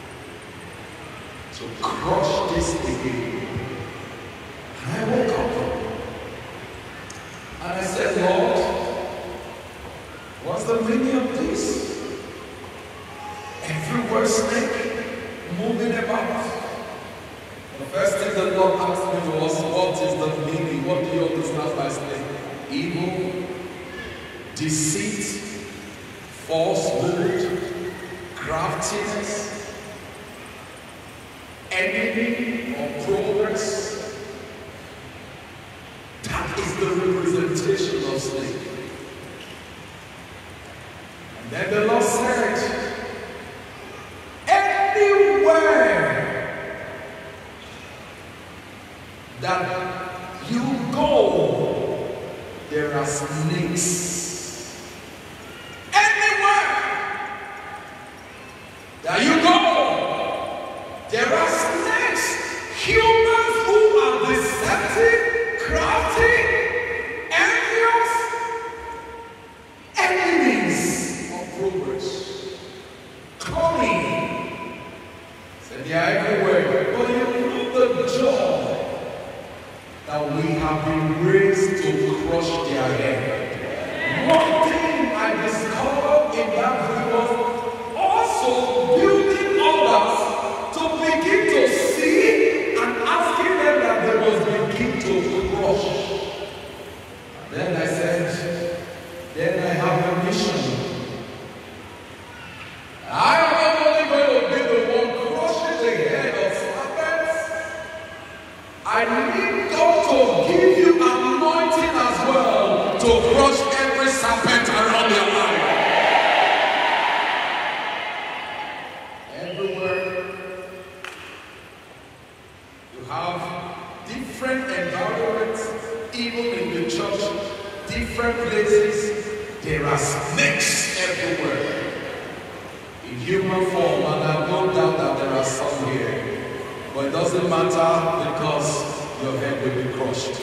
to crush this again. And I woke up. And I said, Lord, what's the meaning of this? Everywhere snake moving about. The first thing the Lord asked me was, what is the meaning? What do you understand by snake? Evil, deceit, falsehood, craftiness, enemy or progress. That is the representation of snake. And then the Lord said, anywhere that you go, there are snakes. Anywhere that you go, there are snakes. Humans who are deceptive, crafty, envious, enemies of progress. Coming. So they are everywhere. But you know the joy that we have been raised to crush their head. One thing I discovered in that we was also building others to begin to see and asking them that they must begin to crush. And then I said, then I have a mission. I am not only going to be the one crushing the head of serpents, I need God to give you anointing as well to crush every serpent around your life. Everywhere you have different environments, even in the church, different places, there are snakes everywhere. In human form, and I have no doubt that there are some here. But it doesn't matter because your head will be crushed.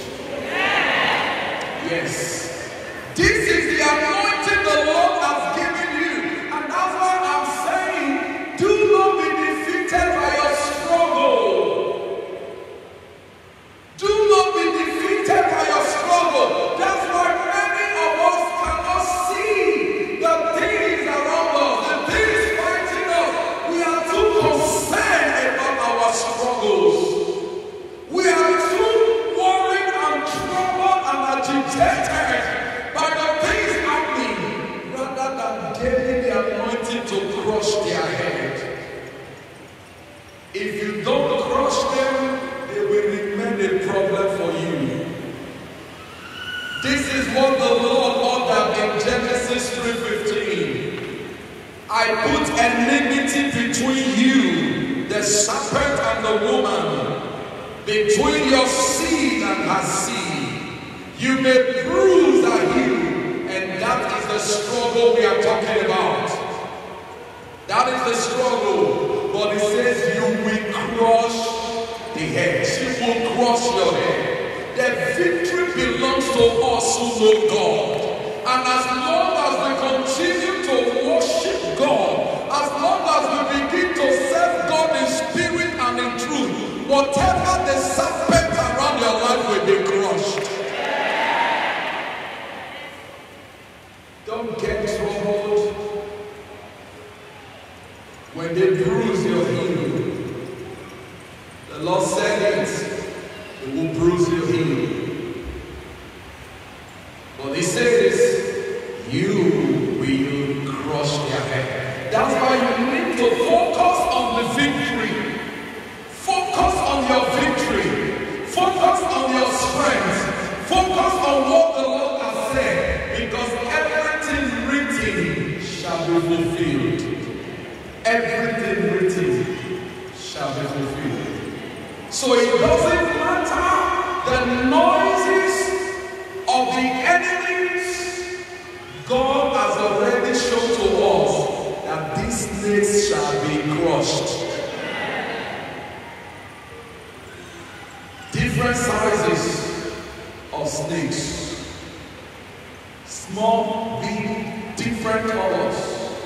Yes. This is the anointing the Lord has given you. And that's why I'm saying, do not be defeated by your struggle. Do not be defeated by your struggle. That's why many of us cannot see the things around us, the things fighting us. We are too concerned about our struggles. We are too worried and troubled and agitated by the things happening, rather than getting the anointing to crush their head. If you don't crush them, they will remain a problem for you. This is what the Lord ordered in Genesis 3:15. I put enmity between you, the serpent and the woman, between your seed and her seed. You may bruise her heel, and that is the struggle we are talking about. That is the struggle. But it says you will crush the head. She will crush your head. The victory belongs to us who know God. And as long as we continue to worship God, as long as we begin to serve God in spirit and in truth, whatever the serpent around your life will be crushed. Don't get troubled when they bruise your heel. So it doesn't matter the noises of the enemies. God has already shown to us that these snakes shall be crushed. Different sizes of snakes. Small, big, different colors.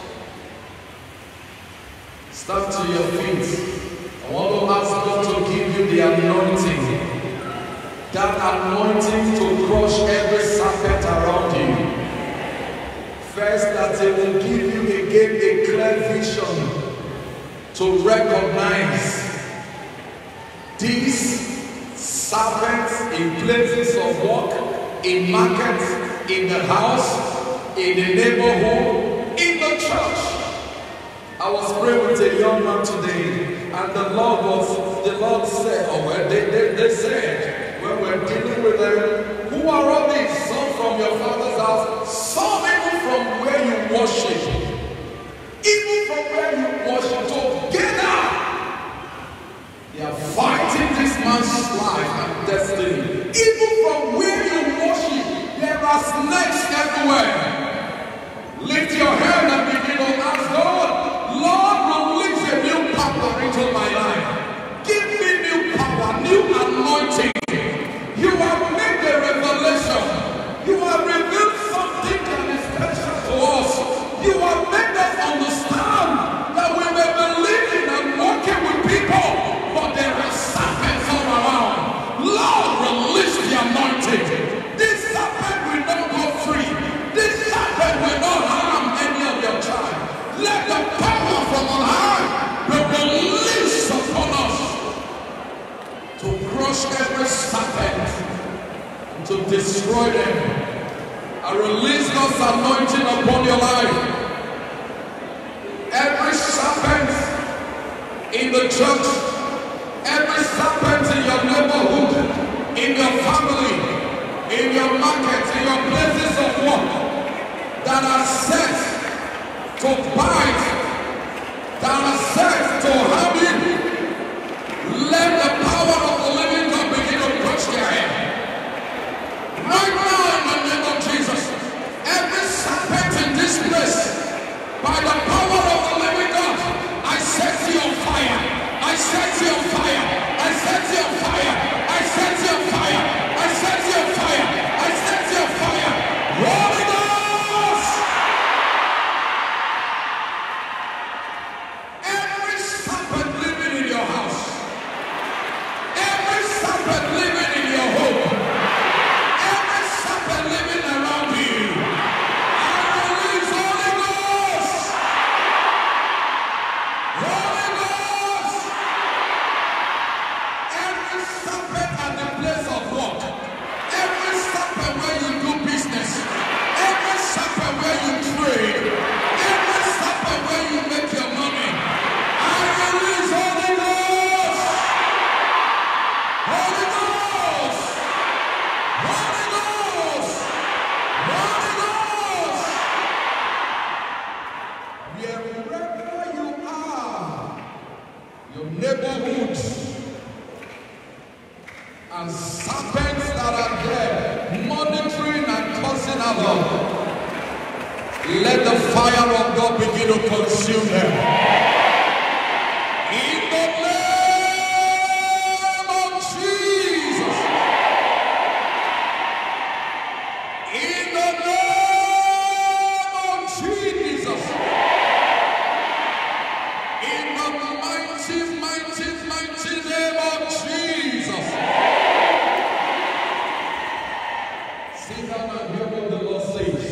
Stand to your feet. I want to ask God to give you the anointing. That anointing to crush every serpent around you. First, that it will give you again a clear vision to recognize these serpents in places of work, in markets, in the house, in the neighborhood, in the church. I was praying with a young man today, and the Lord said, they said, when we're dealing with them, who are all these? Some from your father's house, some even from where you worship. Even from where you worship, together, they are fighting this man's life and destiny. Even from where you worship, there are snakes everywhere. Lift your hand and begin to ask God, Lord, release a new power into my life. Give me new power, new anointing. You have made a revelation. You have revealed something that is special to us. You have made us understand that we may be living and working with people, but there are serpents all around. Lord, release the anointing. This serpent will not go free. This serpent will not harm any of your child. Let the power from on high be released upon us to crush every serpent and to destroy them. I release God's anointing upon your life. Every serpent in the church, every serpent in your neighborhood, in your family, in your market, in your places of work, that are set to bite, that are set to harm you, let the power of the living God begin to touch their head. Right now, in the name of Jesus, every serpent in this place, by the power of the living God, I set you on fire. I set you on fire. I set you on fire. I set you on fire. I set you on fire. I set you on fire. Holy Ghost! Every serpent living in your house, every serpent living in your home, every serpent living around you, I release Holy Ghost! Holy Ghost! Every serpent at the place of work, every serpent where you do business, every serpent where you trade, every serpent where you make your money, I release Holy Ghost! Holy Ghost! Holy Ghost! Holy Ghost! Wherever you are, your neighborhood, and serpents that are there, monitoring and causing havoc, let the fire of God begin to consume them. In the name of Jesus. In the name of Jesus. In the mighty, mighty, mighty name of Jesus. Sit down and hear what the Lord says.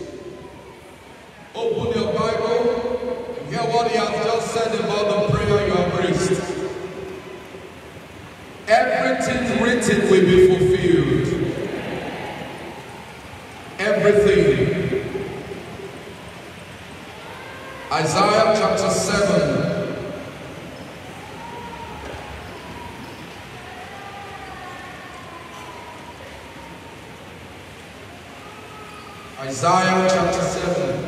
Open your Bible and hear what He has just said about the prayer you have raised. Everything written will be fulfilled. Everything. Isaiah chapter 7. Isaiah chapter 7.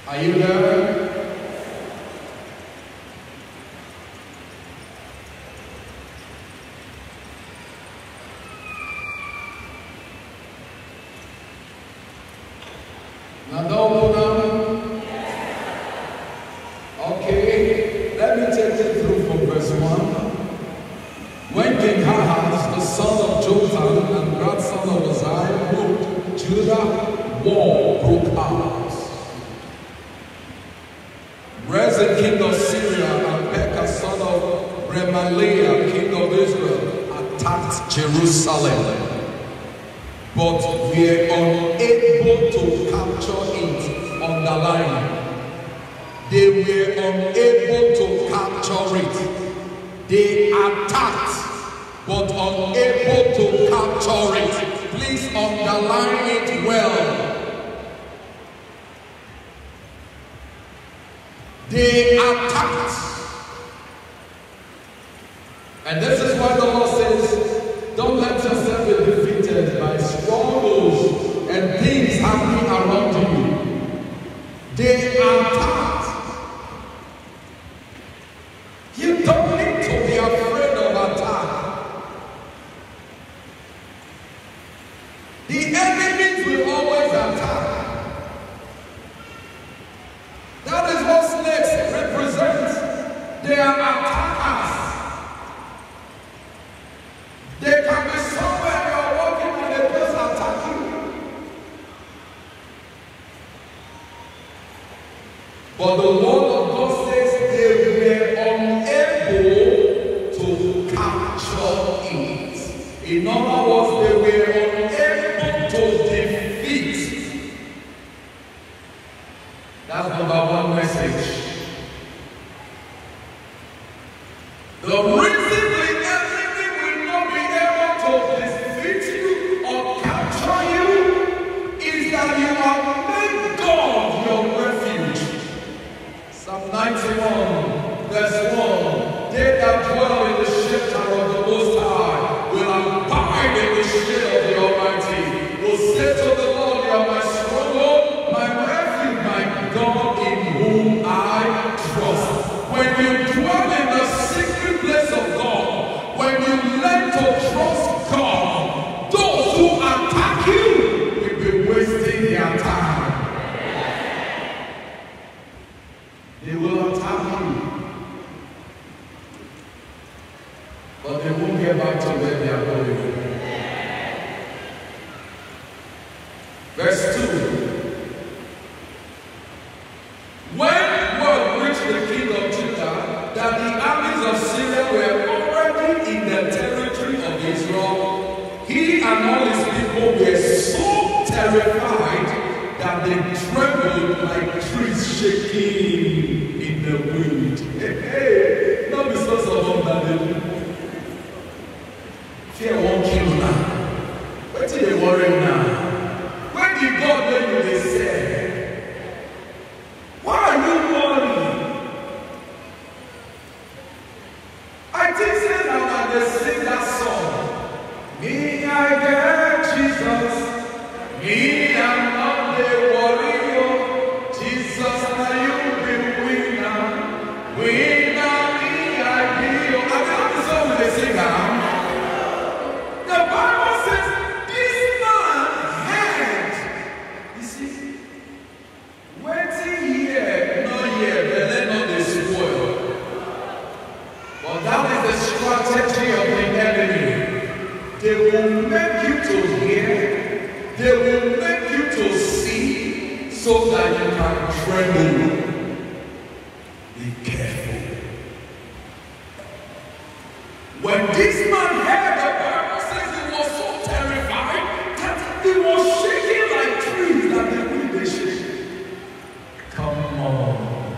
Are you there? Now don't know. Okay, let me take you through from verse 1. When King Ahaz, the son of Jotham and grandson of Uzziah, ruled Judah, war broke out. Rezin, king of Syria, and Pekah, son of Remaliah, king of Israel, attacked Jerusalem. But we are unable to capture it on the line. They were unable to capture it. They attacked, but unable to capture it. Please underline it well. They attacked. And this is why the Lord says, don't let yourself be defeated by struggles and things happening around you. They attacked. You don't need to be afraid of attack. The enemies will always attack. That is what snakes represent. They are attackers. They can be somewhere you are walking and they just attack you. But the word of God says they were unable to capture it. In other words, they were unable to defeat. That's number one message. The reason the enemy will not be able to defeat you or capture you is that you have made God your refuge. Psalm 91, verse 1. They that dwell in the shelter of the Most High will abide in the shade of the Almighty. Will say to the Lord, you are my stronghold, my refuge, my God in whom I trust. When you dwell in the secret place of God, when you learn to trust God, those who attack you will be wasting their time. They will attack you, but they won't get back to where they are going. Verse 2. When word reached the king of Judah that the armies of Syria were already in the territory of Israel, he and all his people were so terrified that they trembled like trees shaking in the wind. Hey, not because of all that they do. Fear won't kill now. What did they worry now? When did God let you they say? Why are you worried? I think say now that they sing that song. Me, I get Jesus. Me, I'm not the warrior. Jesus, now you be winner. Winner, me, I be your. I think the song they sing now. The Bible says this man had. You see? Waiting here, not here, but let not be spoiled. But that is the strategy of the enemy. They will make you to hear, they will make you to see, so that you can tremble. Be careful. When this man heard, the Bible says he was so terrified that he was shaking like trees that the wind they shake. Come on.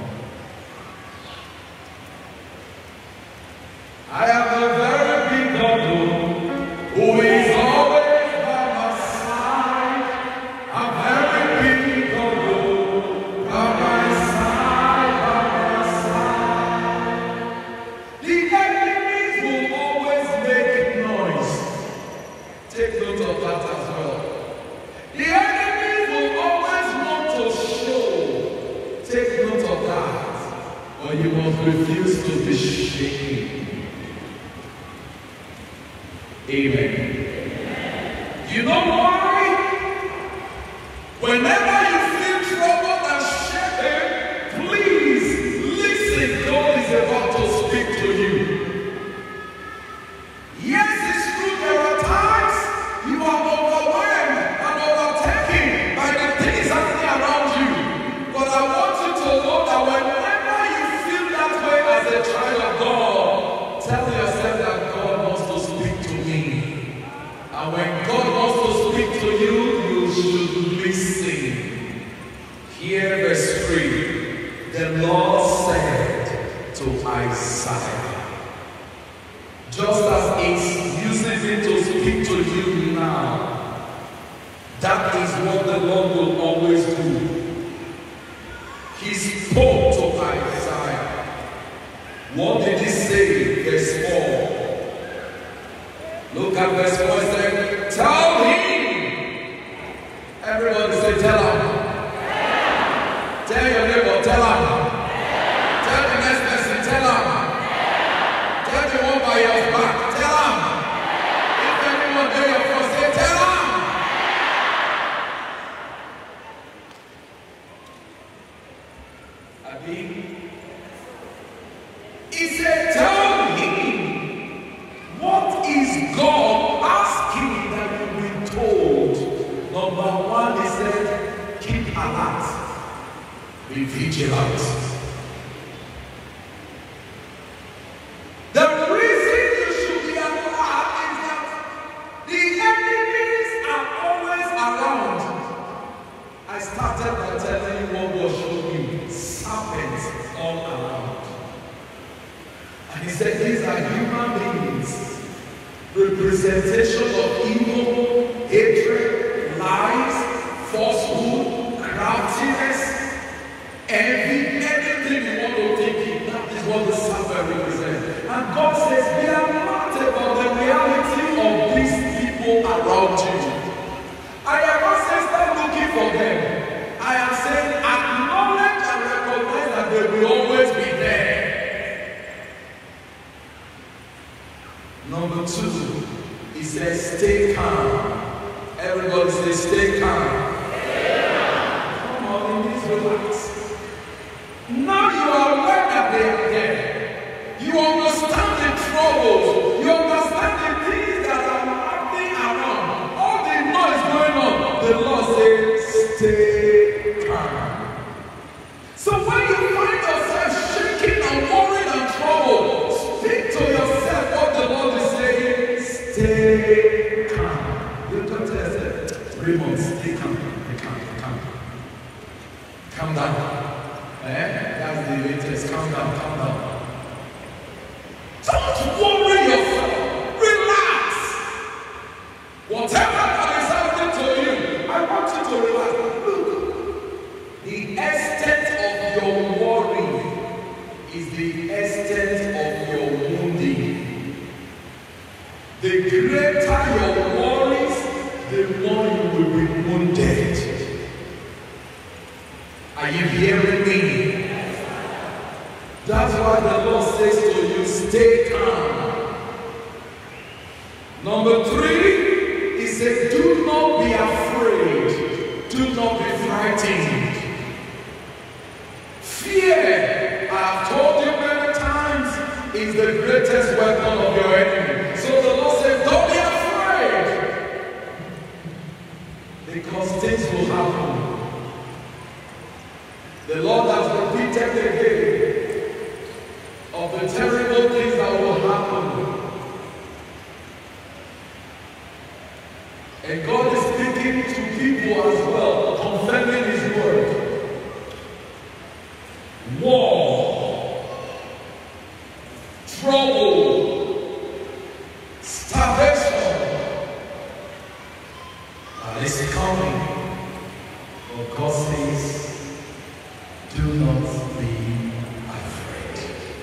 I have a very big God who is always by my side. A very big God by my side. refuse to be shaken. Amen. You know why? Whenever you feel troubled and shaken, please listen. God is about to speak to you. Yes, it's true, there are times you are overwhelmed and overtaken by the things happening around you. But I want you to know that whenever you feel that way as a child of God, tell yourself that God wants to speak to me. And when God wants to speak to you, you should listen. Hear verse 3. The Lord said to Isaiah, just as it's using it to speak to you now, that is what the Lord will always do. He spoke to Isaiah. What did he say? Verse 4. Look at verse 4. He said, tell him. Everybody say, tell him. Tell your neighbor, tell him. Tell the next person, tell him. Tell the one by your back, tell him. If anyone there your front, say, tell him. Abi, he said, tell him. What is God asking that you've been told? Number one, he said, keep alert. Be vigilant. The reason you should be alert is that the enemies are always around. I started by telling you what was showing you. Serpents all around. And he said these are human beings. Representation of evil, hatred, lies, falsehood, craftiness, envy, anything you want to take it. That is what the serpent represents. And God says, be alert about the reality of these people around you. I am not saying start looking for them. I am saying acknowledge and recognize that they will always be there. Number 2, he says, stay calm. Everybody say, stay calm. Come on, you need to relax. Now you are aware that they are there. You understand the troubles. You understand the things that are happening around. All the noise going on. The Lord says, stay calm. So when you find yourself shaking and worried and troubled, speak to yourself what the Lord is saying. Stay calm. You don't tell yourself, Raymond, stay calm. Calm down. That's the latest. Calm down. Don't worry yourself. Relax. Whatever that is happening to you, I want you to relax. Look, the extent of your worry is the extent of your wounding. The greater your worries, the more you will be wounded. Are you hearing me? That's why the Lord says to you, stay calm. Number 3, he said, do not be afraid. Do not be frightened. Fear, I have told you many times, is the greatest weapon of your enemy. So the Lord said, don't be afraid. Because things will happen. The Lord has repeated again of the terrible things that will happen. And God is speaking to people as well, confirming His word. War, trouble, starvation. It's coming. But God says, do not be afraid.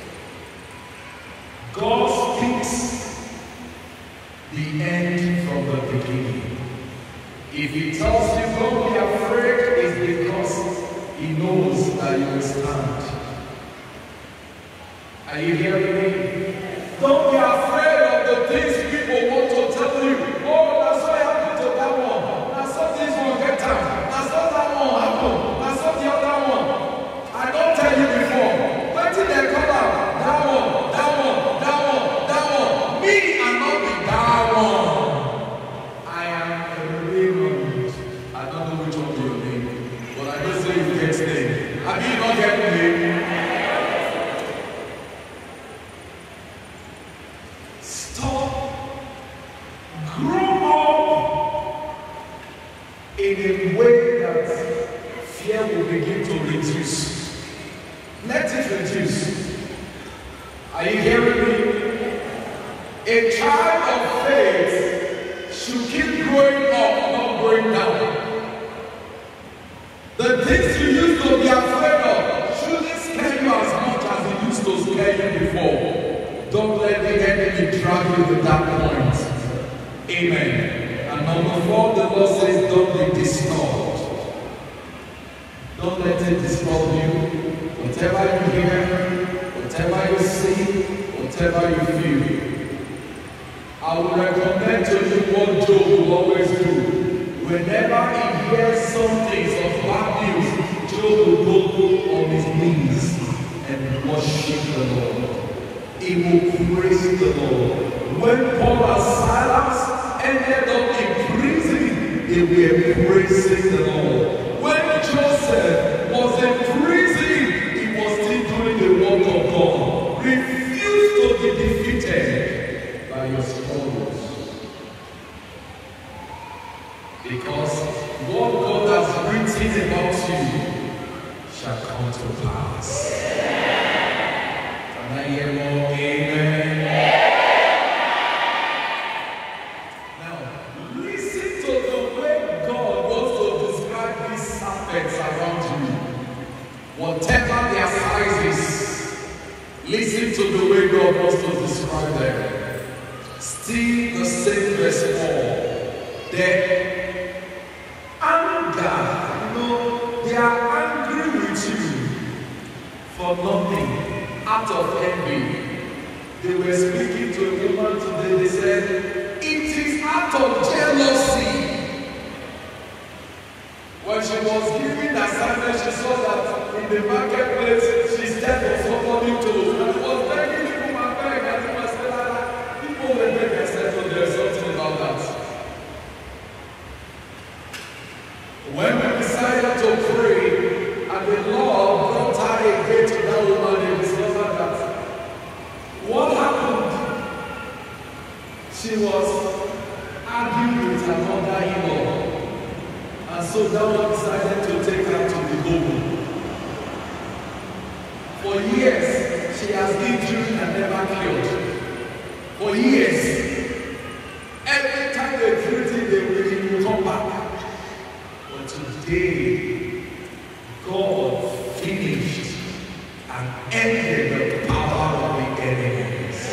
God speaks the end from the beginning. If He tells you don't be afraid, it's because He knows that you will stand. Have you not heard me? Stop. Grow up in a way that fear will begin to reduce. Let it reduce. Are you hearing me? A child of faith should keep growing up, not growing down. The things you used to be afraid of shouldn't scare you as much as it used to scare you before. Don't let the enemy drag you to that point. Amen. And number 4, the Lord says, don't be disturbed. Don't let it disturb you. Whatever you hear, whatever you see, whatever you feel. I would recommend to you what Job will always do. Whenever he hears some things of bad news, Job will go on his knees and worship the Lord. He will praise the Lord. When Paul and Silas ended up in prison, they were praising the Lord. When Joseph was in prison, he was still doing the work of God. Refuse to be defeated by your struggles. Because what God has written about you shall come to pass. Can I hear more? Amen. Now, listen to the way God wants to describe these serpents around you. Whatever their sizes, listen to the way God wants to describe them. Still the same verse 4. Their anger, they are angry with you for nothing. Out of envy. They were speaking to a woman today. They said, it is out of jealousy. When she was giving the assignment, she saw that in the marketplace, she stepped on somebody to. And was begging people and begging, and people said, people were begging themselves, so there's something about that. When we decided to pray, and the Lord brought her again to that woman, and discovered that what happened? She was arguing with her mother-in-law, and so that one decided to take her to the home. For years, she has injured and never cured. For years, every time they treat it, they will come back. But today, God finished and ended the power of the enemies.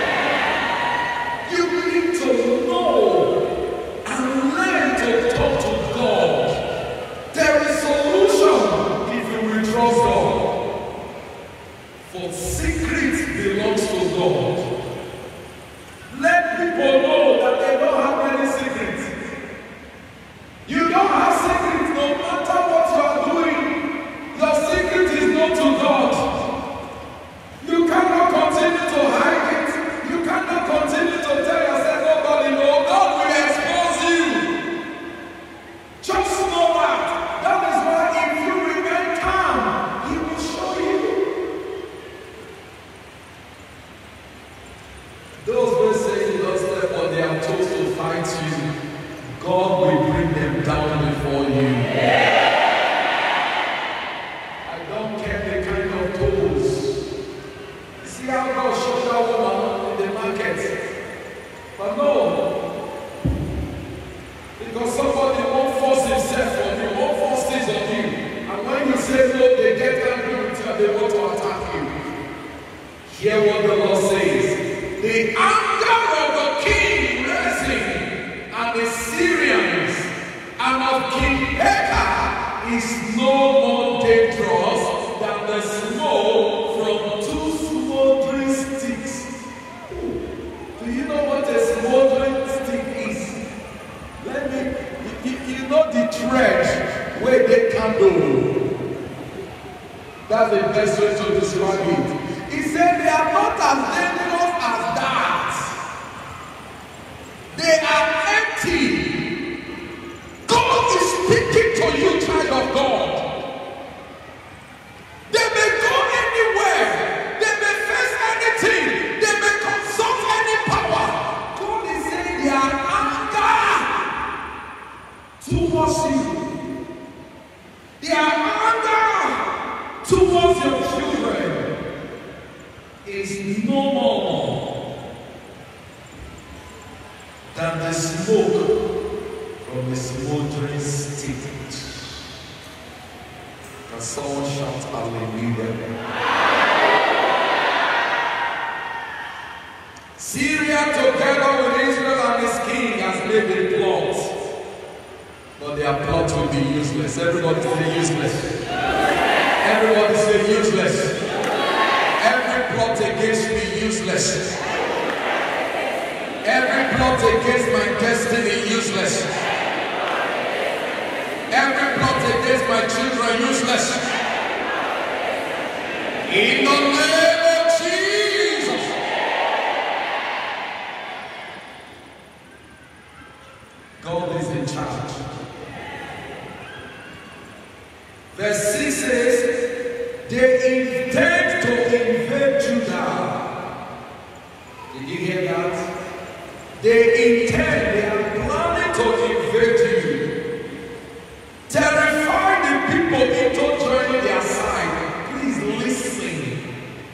You need to know and learn to talk to God. There is solution if you will trust God. For secrets belongs to God. Let people know that they don't have any secrets. You don't have secrets no matter what you are doing. Your secret is not to God. You cannot continue to hide it. You cannot continue to tell yourself nobody knows. God will expose you. Just know that. That is why if you remain calm, He will show you. Those who say you don't step on their toes to fight you, God will bring them down before you. I don't care the kind of toes. See how God showed that woman in the market. But no. Because somebody won't force himself on you, won't force things on you. And when you say no, they get angry with you and they want to attack you. Hear what the Lord says. The anger of the king Rezin and the Syrians and of King Pekah is no more dangerous than the smoke from 2 smoldering sticks. Do you know what a smoldering stick is? You know the thread where they candle. That's the best way to describe it. He said they are not as dangerous as that. They are empty. God is speaking to you, child of God. Their anger towards your children is no more than the smoke from a smoldering stick. Can someone shout hallelujah? Syria together with Israel and his king has made a plot. But their plot will be useless. Everybody say useless. Everybody say useless. Every plot against me useless. Every plot against my destiny useless. Every plot against my children useless. In the name of Jesus. God is in charge. Verse 6 says, they intend to invade Judah. Did you hear that? They are planning to invade you. Terrify the people into joining their side. Please listen.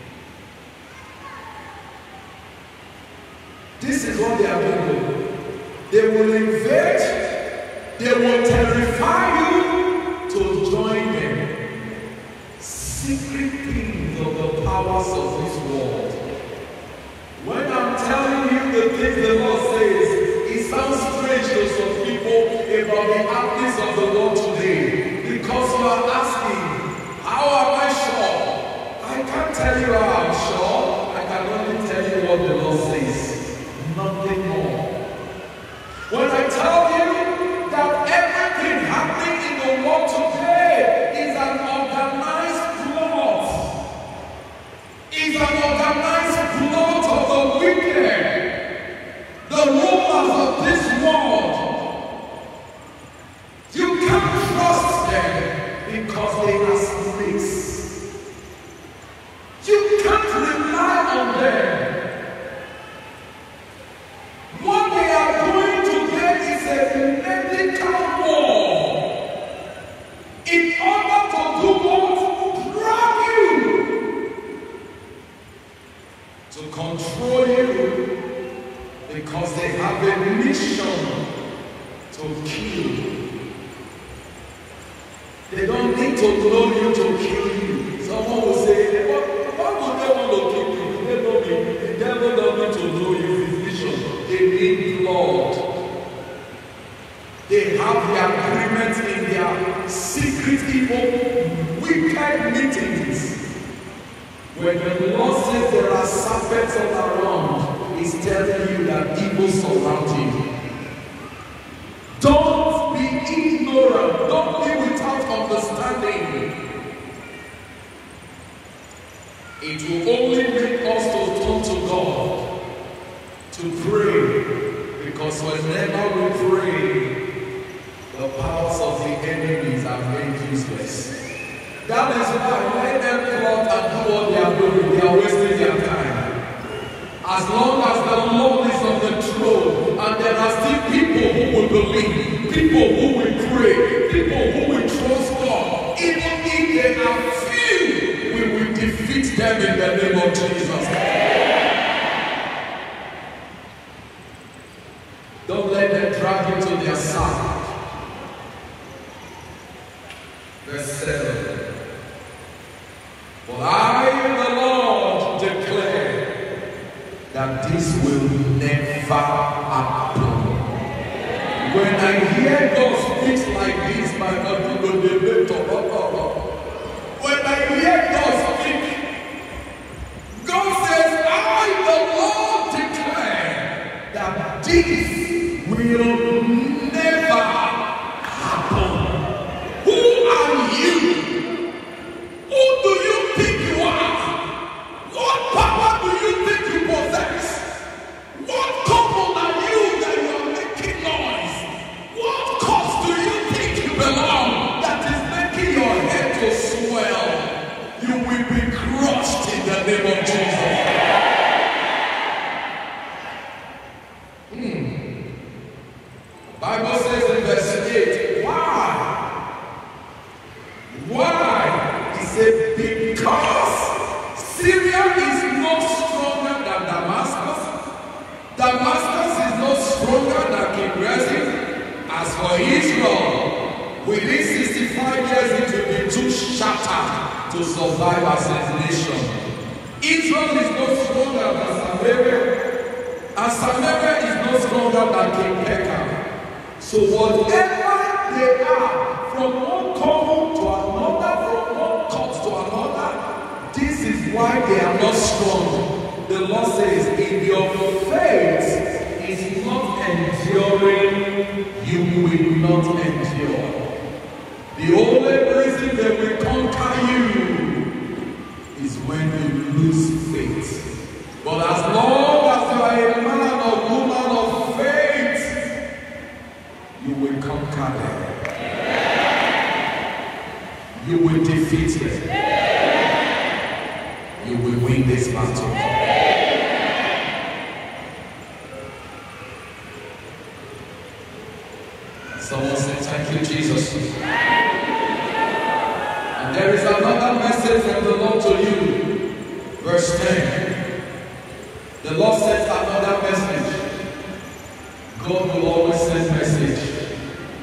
This is what they are doing. They will invade, they will terrify you to join them. Secret things of the powers of this world. When I'm telling you the things the Lord says, it sounds strange to some people about the happenings of the world today. Because you are asking, how am I sure? I can't tell you how I'm sure. I can only tell you what the Lord says. Nothing more. When I tell you that everything happening in the world today is an organized plot. It's an organized plot of the wicked. The rulers of this world. You can't trust them because they are snakes. You can't rely on them. What they are doing today is a medical war. In order to do what? Drag you. To control you. Because they have a mission to kill. They don't need to know you to kill you. Someone will say, why would they want to kill you? They know me. The devil doesn't need to know you. His mission. They need blood. They have the agreement in their secret evil, wicked meetings. When the Lord says there are serpents all around, He's telling you that evil surrounds you. Don't be ignorant. Don't be without understanding. It will only make us to turn to God, to pray. Because whenever we pray, the powers of the enemies are made useless. That is why let them plot and do what they are doing. They are wasting their time. As long as the Lord is on the throne, and there are still people who will believe, people who will pray, people who will trust God, even if they are few, we will defeat them in the name of Jesus. Don't let them drag you to their side. Verse 7. But I, the Lord, declare that this will never happen. When I hear God speak like this, my God, when I hear God speak, God says, I, the Lord, declare that this will never happen. Who are you? Who do you think you are? What power do you think you possess? What couple are you that you are making noise? What cause do you think you belong that is making your head to swell? You will be crushed in the name of Jesus. Bible says in verse 8, why? Why? He said, because Syria is no stronger than Damascus. Damascus is no stronger than King Rezin. As for Israel, within 65 years it will be too shattered to survive as a nation. Israel is no stronger than Samaria, and Samaria is no stronger than King Pekah. So whatever they are, from one common to another, from one court to another, this is why they are not strong. The Lord says, if your faith is not enduring, you will not endure. The only reason they will conquer you is when you lose faith. But as long as you are a man or woman of faith, you will conquer them. You will defeat them. You will win this battle. Someone say, thank you, Jesus. And there is another message from the Lord to you. Verse 10. The Lord sends another message. God will always send message.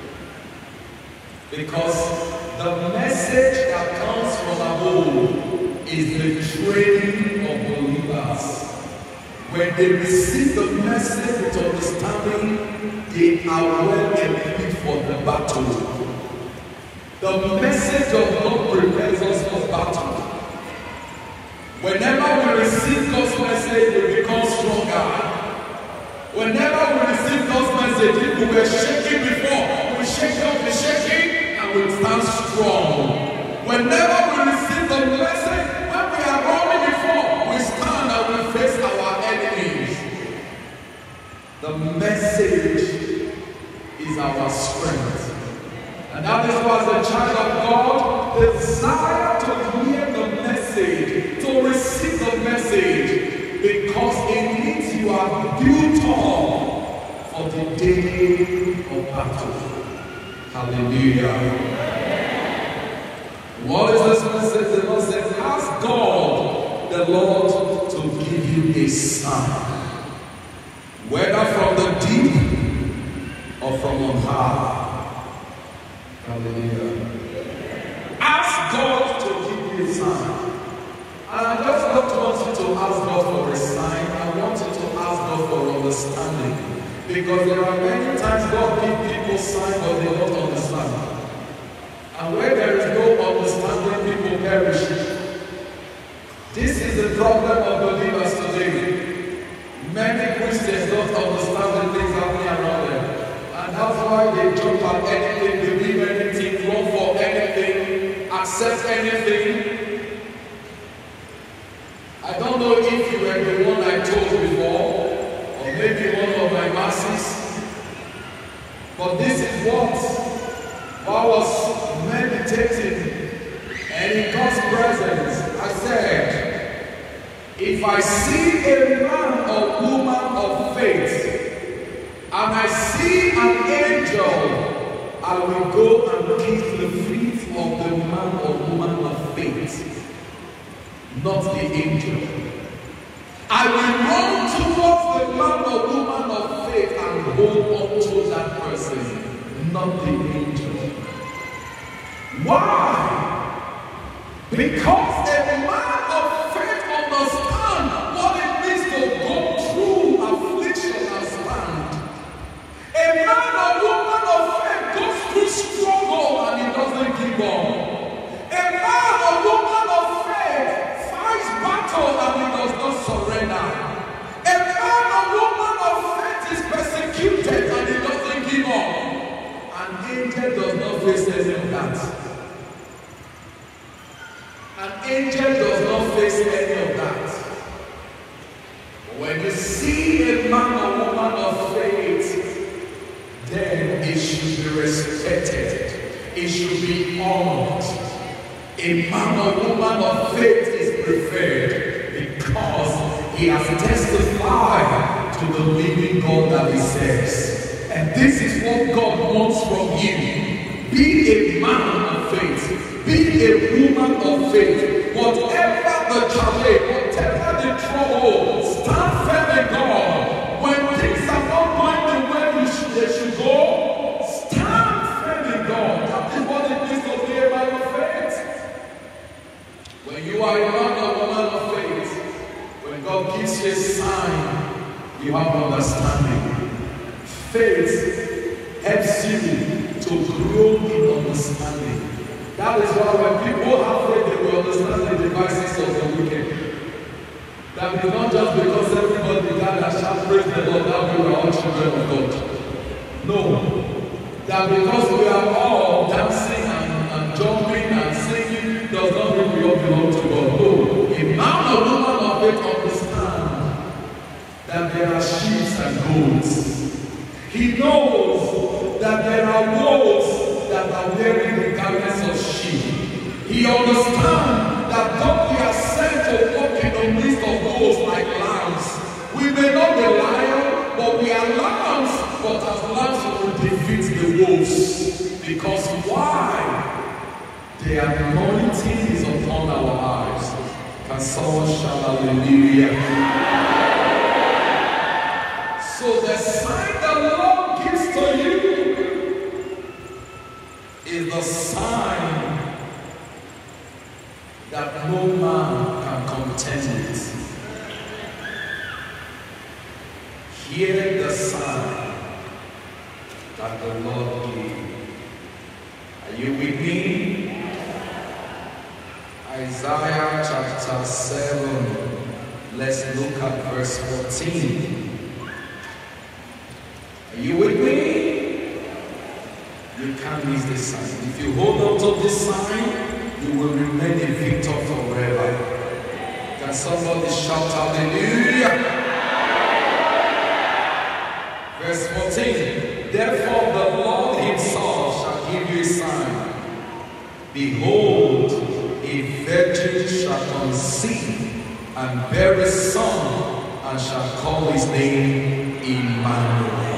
Because the message that comes from above is the training of believers. When they receive the message with understanding, they are well equipped for the battle. The message of God prepares us for battle. Whenever we receive God's message, we become stronger. Whenever we receive God's message, if we were shaking before, we shake off the shaking and we stand strong. Whenever we receive the message, when we are running before, we stand and we face our enemies. The message is our strength. And that is why, as a child of God, desire to hear the message, to receive the message, because in it you are built up for the day of battle. Hallelujah. What is this message? The Lord says, ask God, the Lord, to give you a sign, whether from the deep or from on high. Hallelujah. Ask God to give you a sign. And I just don't want you to ask God for a sign. I want you to ask God for understanding. Because there are many times God gives people signs, but they don't understand. And where there is no understanding, people perish. This is the problem of believers today. Many Christians don't understand the things happening around them. And that's why they jump at anything, believe anything, run for anything, accept anything. I don't know if you were the one I told before, or maybe one of my masses, but this is what I was meditating, and in God's presence, I said, if I see a man or woman of faith, and I see an angel, I will go and kiss the feet of the man or woman of faith, not the angel. I will run towards the man or woman of faith and hold on to that person, not the angel. Why? Because a man of faith understands what it means to go through affliction and stand. A man or woman of faith goes through struggle and he doesn't give up. A man or woman of faith fights battle and he does not surrender. A man or woman of faith is persecuted and he doesn't give up. An angel does not face any of that. An angel does not face any of that. When you see a man or woman of faith, then it should be respected. It should be honored. A man or woman of faith is preferred because he has testified to the living God that he serves. And this is what God wants from you. Be a man of faith. Be a woman of faith. Whatever the challenge, whatever the trouble, stand firm in God. When things are not going the way they should go, stand firm in God. That is what it means to be a man of faith. When you are a man or woman of faith, when God gives you a sign, you have understanding. Faith helps you to grow in understanding. That is why when people have faith, they will understand the devices of the wicked. That is not just because everybody gathers shall praise the Lord that we are all children of God. No. That because we are all dancing and jumping and singing does not mean we all belong to God. No. A man or woman of faith understand that there are sheep and goats. He knows that there are wolves that are wearing the garments of sheep. He understands that God we are sent to walk in the midst of wolves like lambs. We may not be lions, but we are lambs. But as lambs we will defeat the wolves. Because why? The anointing is upon our lives. Can someone shout hallelujah? So the sign the Lord gives to you is the sign that no man can contend with. Hear the sign that the Lord gave. Are you with me? Isaiah chapter 7. Let's look at verse 14. Are you with me? You can't miss this sign. If you hold on to this sign, you will remain a victor forever. Can somebody shout hallelujah? Verse 14. Therefore the Lord himself shall give you a sign. Behold, a virgin shall conceive and bear a son, and shall call his name Emmanuel.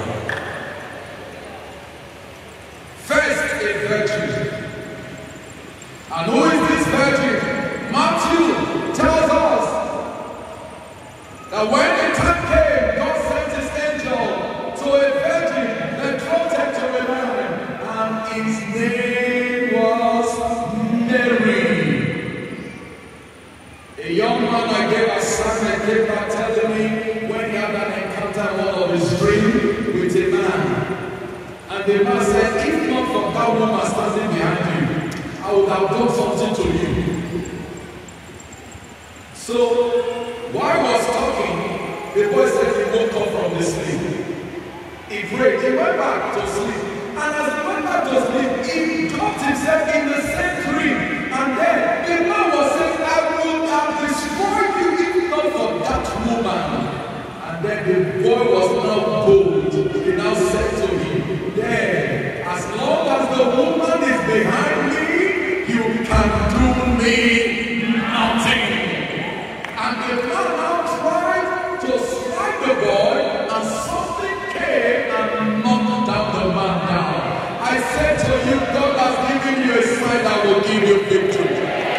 First, a virgin. And who is this virgin? Matthew tells us that when the time came, God sent his angel to a virgin betrothed to a man, and his name was Mary. A young man I gave a son and came back telling me when he had an encounter in one of his dreams with a man. And the man said, if not for that woman standing behind you, I would have done something to you. So, while I was talking, the boy said he woke up from the sleep. He prayed, he went back to sleep. And as he went back to sleep, he dropped himself in the same dream. And then the man was saying, I would have destroyed you if not for that woman. And then the boy was now bold. He now said to him, then, as long as the woman is behind me, you can do me nothing. And the man now tried to strike the boy, and something came and knocked down the man down. I said to you, God has given you a sign that will give you victory.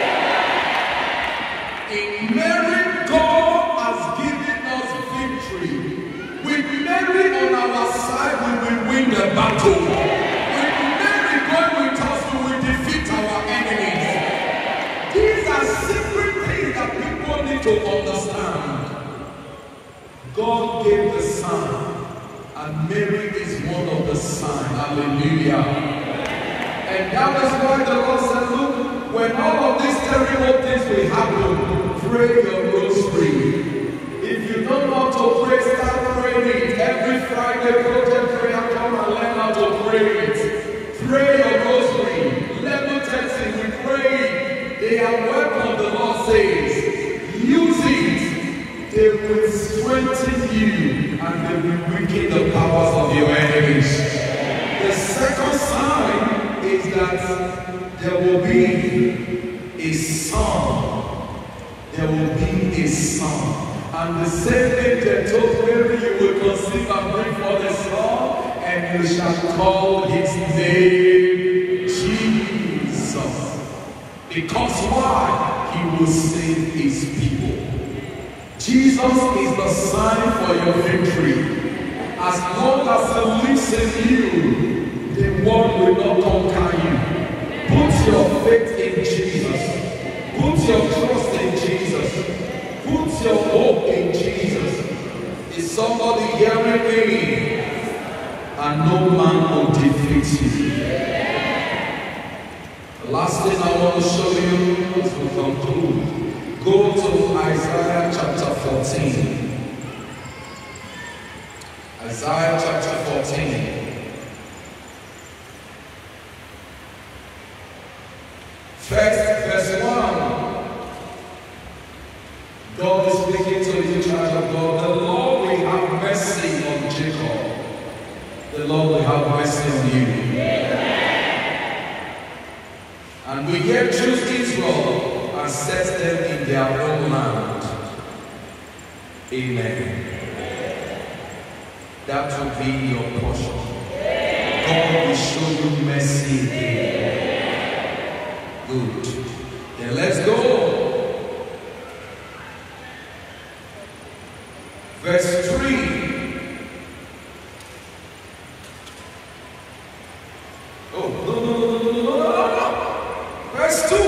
In Mary, God has given us victory. With Mary on our side, we will win the battle. With Mary going with us, we will defeat our enemies. These are secret things that people need to understand. God gave the sign, and Mary is one of the signs. Hallelujah. And that is why the Lord said, look, when all of these terrible things will happen, pray your rosary. If you don't know how to pray, start praying it. Every Friday, project prayer, come and learn how to pray it. Pray your rosary. Level 13, we pray. They are weapons, the Lord says. Use it. They will strengthen you, and they will weaken the powers of your enemies. The second sign is that there will be a son. There will be a son. And the same angel told Mary, you will conceive and bring forth a son, and you shall call his name Jesus. Because why? He will save his people. Jesus is the sign for your victory. As long as he lives in you, the world will not conquer you. Put your faith in Jesus. Put your trust in Jesus. Put your hope in Jesus. Is somebody hearing me? And no man will defeat you. The last thing I want to show you as we conclude, go to Isaiah chapter 14. Isaiah chapter 14. First, verse 1. God is speaking to you, child of God. The Lord will have mercy on Jacob. The Lord will have mercy on you. And will yet choose Israel and set them in their own land. Amen. That will be your portion. God will show you mercy again. Good. Then let's go. Verse 3. Oh, no. Verse 2.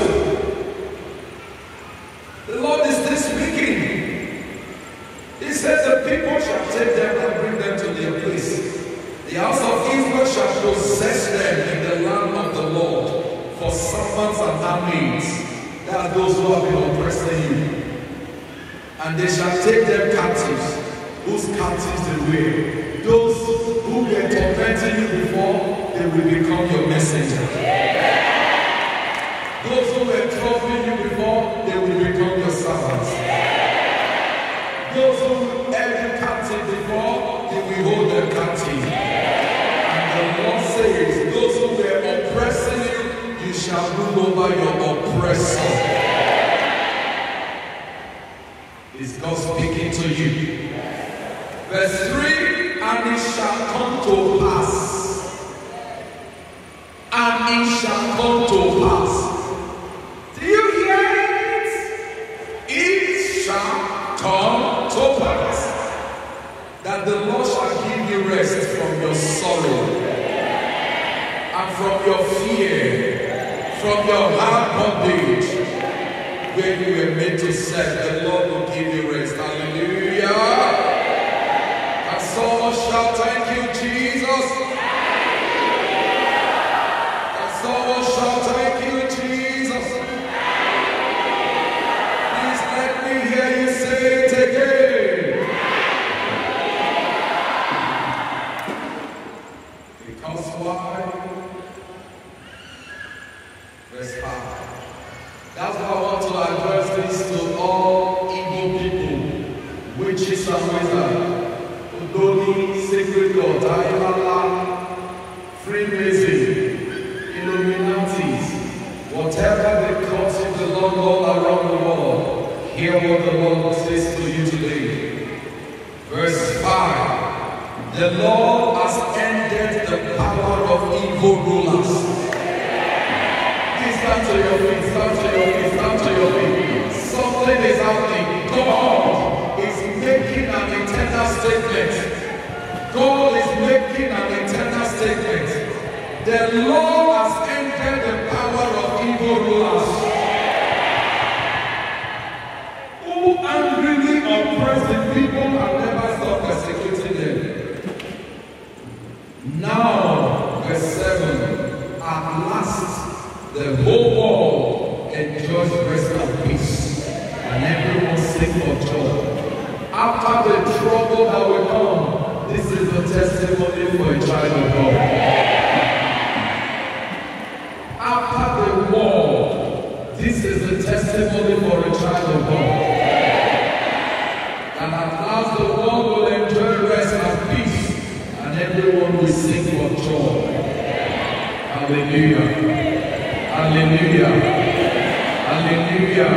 The Lord is still speaking. He said the people shall take them and bring them to their place. The house of Israel shall possess them in the land of the Lord. For servants and handmaids, that are those who have been oppressing you. And they shall take them captives. Whose captives they were? Those who were tormenting you before, they will become your messenger. Those who were troubling you before, they will become your servants. Those who held you captive before, they will hold them captive. And the Lord says, those who were oppressing you, you shall rule over your oppressor. Is God speaking to you? Verse 3, and it shall come to pass. And it shall come to pass. Do you hear it? It shall come to pass. That the Lord shall give you rest from your sorrow. And from your fear. From your hard bondage, where you were made to serve, the Lord will give you rest. Hallelujah. And someone shout, thank you, Jesus. And someone shout, thank you, Jesus. Please let me hear you say it again. Because why? Verse 5. That's why I want to address this to all evil people, witches and wizards, Udoni, sacred gods, Ayala, Freemason, Illuminatis, whatever they cause you belong all around the world. Hear what the Lord says to you today. Verse 5. The Lord has ended the power of evil rulers. Stand to your feet, stand to your feet, stand to your feet. Something is happening. God is making an eternal statement. God is making an eternal statement. The Lord has ended the power of evil rulers who angrily oppress the people and never stop persecuting them. Now, verse 7, at last, the whole world enjoys rest and peace, and everyone sing for joy. After the trouble that will come, this is the testimony for a child of God. After the war, this is the testimony for a child of God. And at last the world will enjoy rest and peace, and everyone will sing for joy. Hallelujah. Hallelujah. Hallelujah.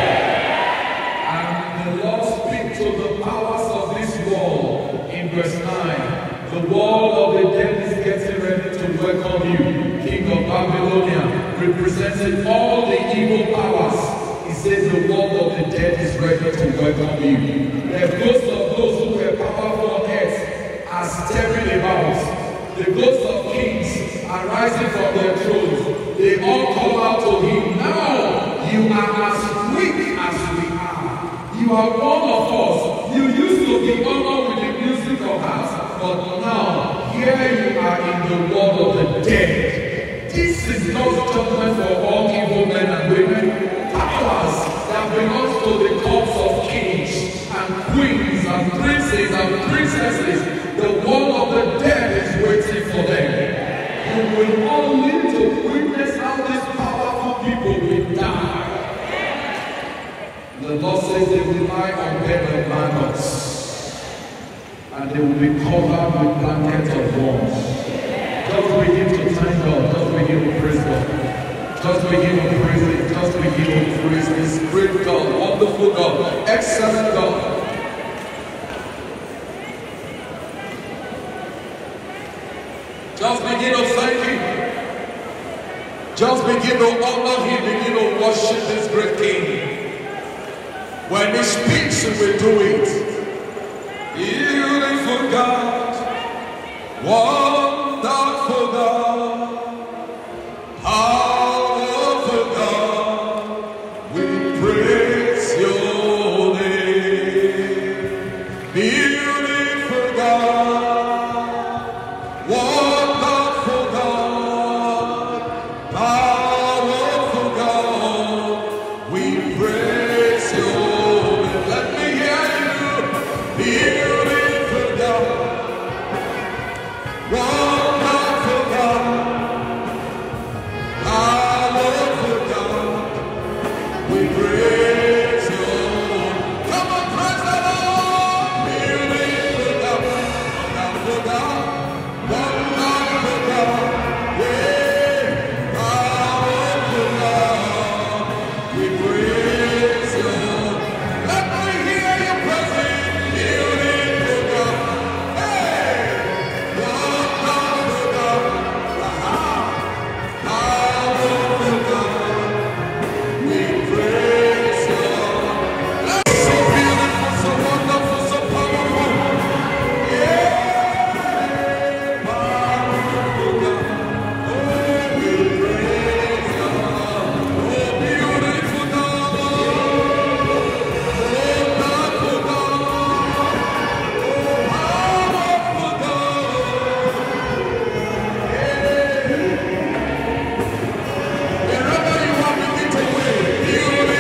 And the Lord speaks to the powers of this world in verse 9. The world of the dead is getting ready to welcome you. King of Babylonia, representing all the evil powers, he says the world of the dead is ready to welcome you. The ghosts of those who were powerful on earth are stirring about. The ghosts of kings are rising from their thrones. They all come out to him. Now you are as weak as we are. You are one of us. You used to be honored with the music of hearts, but now here you are in the world of the dead. This is God's judgment for all evil men and women. Powers that belong to the courts of kings and queens and princes and princesses. The world of the dead is waiting for them. You will all live to witness how these powerful people will die. The Lord says they will lie on bed of blankets, and they will be covered with blankets of warmth. Just begin to thank God. Just begin to praise God. Just begin to praise Him. Just begin to praise this great God, wonderful God, excellent God. Just begin to thank Him. Just begin to honor Him. Begin to worship this great King. When He speaks, He will do it. Beautiful God, wonderful God, powerful God, we praise your name. Beautiful God, wonderful God, powerful God, we praise your name. Let me hear you. Beautiful God, wonderful God, powerful God, we praise your name. Come on, praise the Lord. Beautiful God, wonderful God, wonderful God, yeah, powerful God, we praise your name. Let me hear you praising. Beautiful God, hey, wonderful God, powerful God, we praise your name. So beautiful, so wonderful, so powerful, yeah, powerful God, oh, we praise your name. Oh, beautiful God, wonderful God, powerful God, wherever you are, begin to wave. Beautiful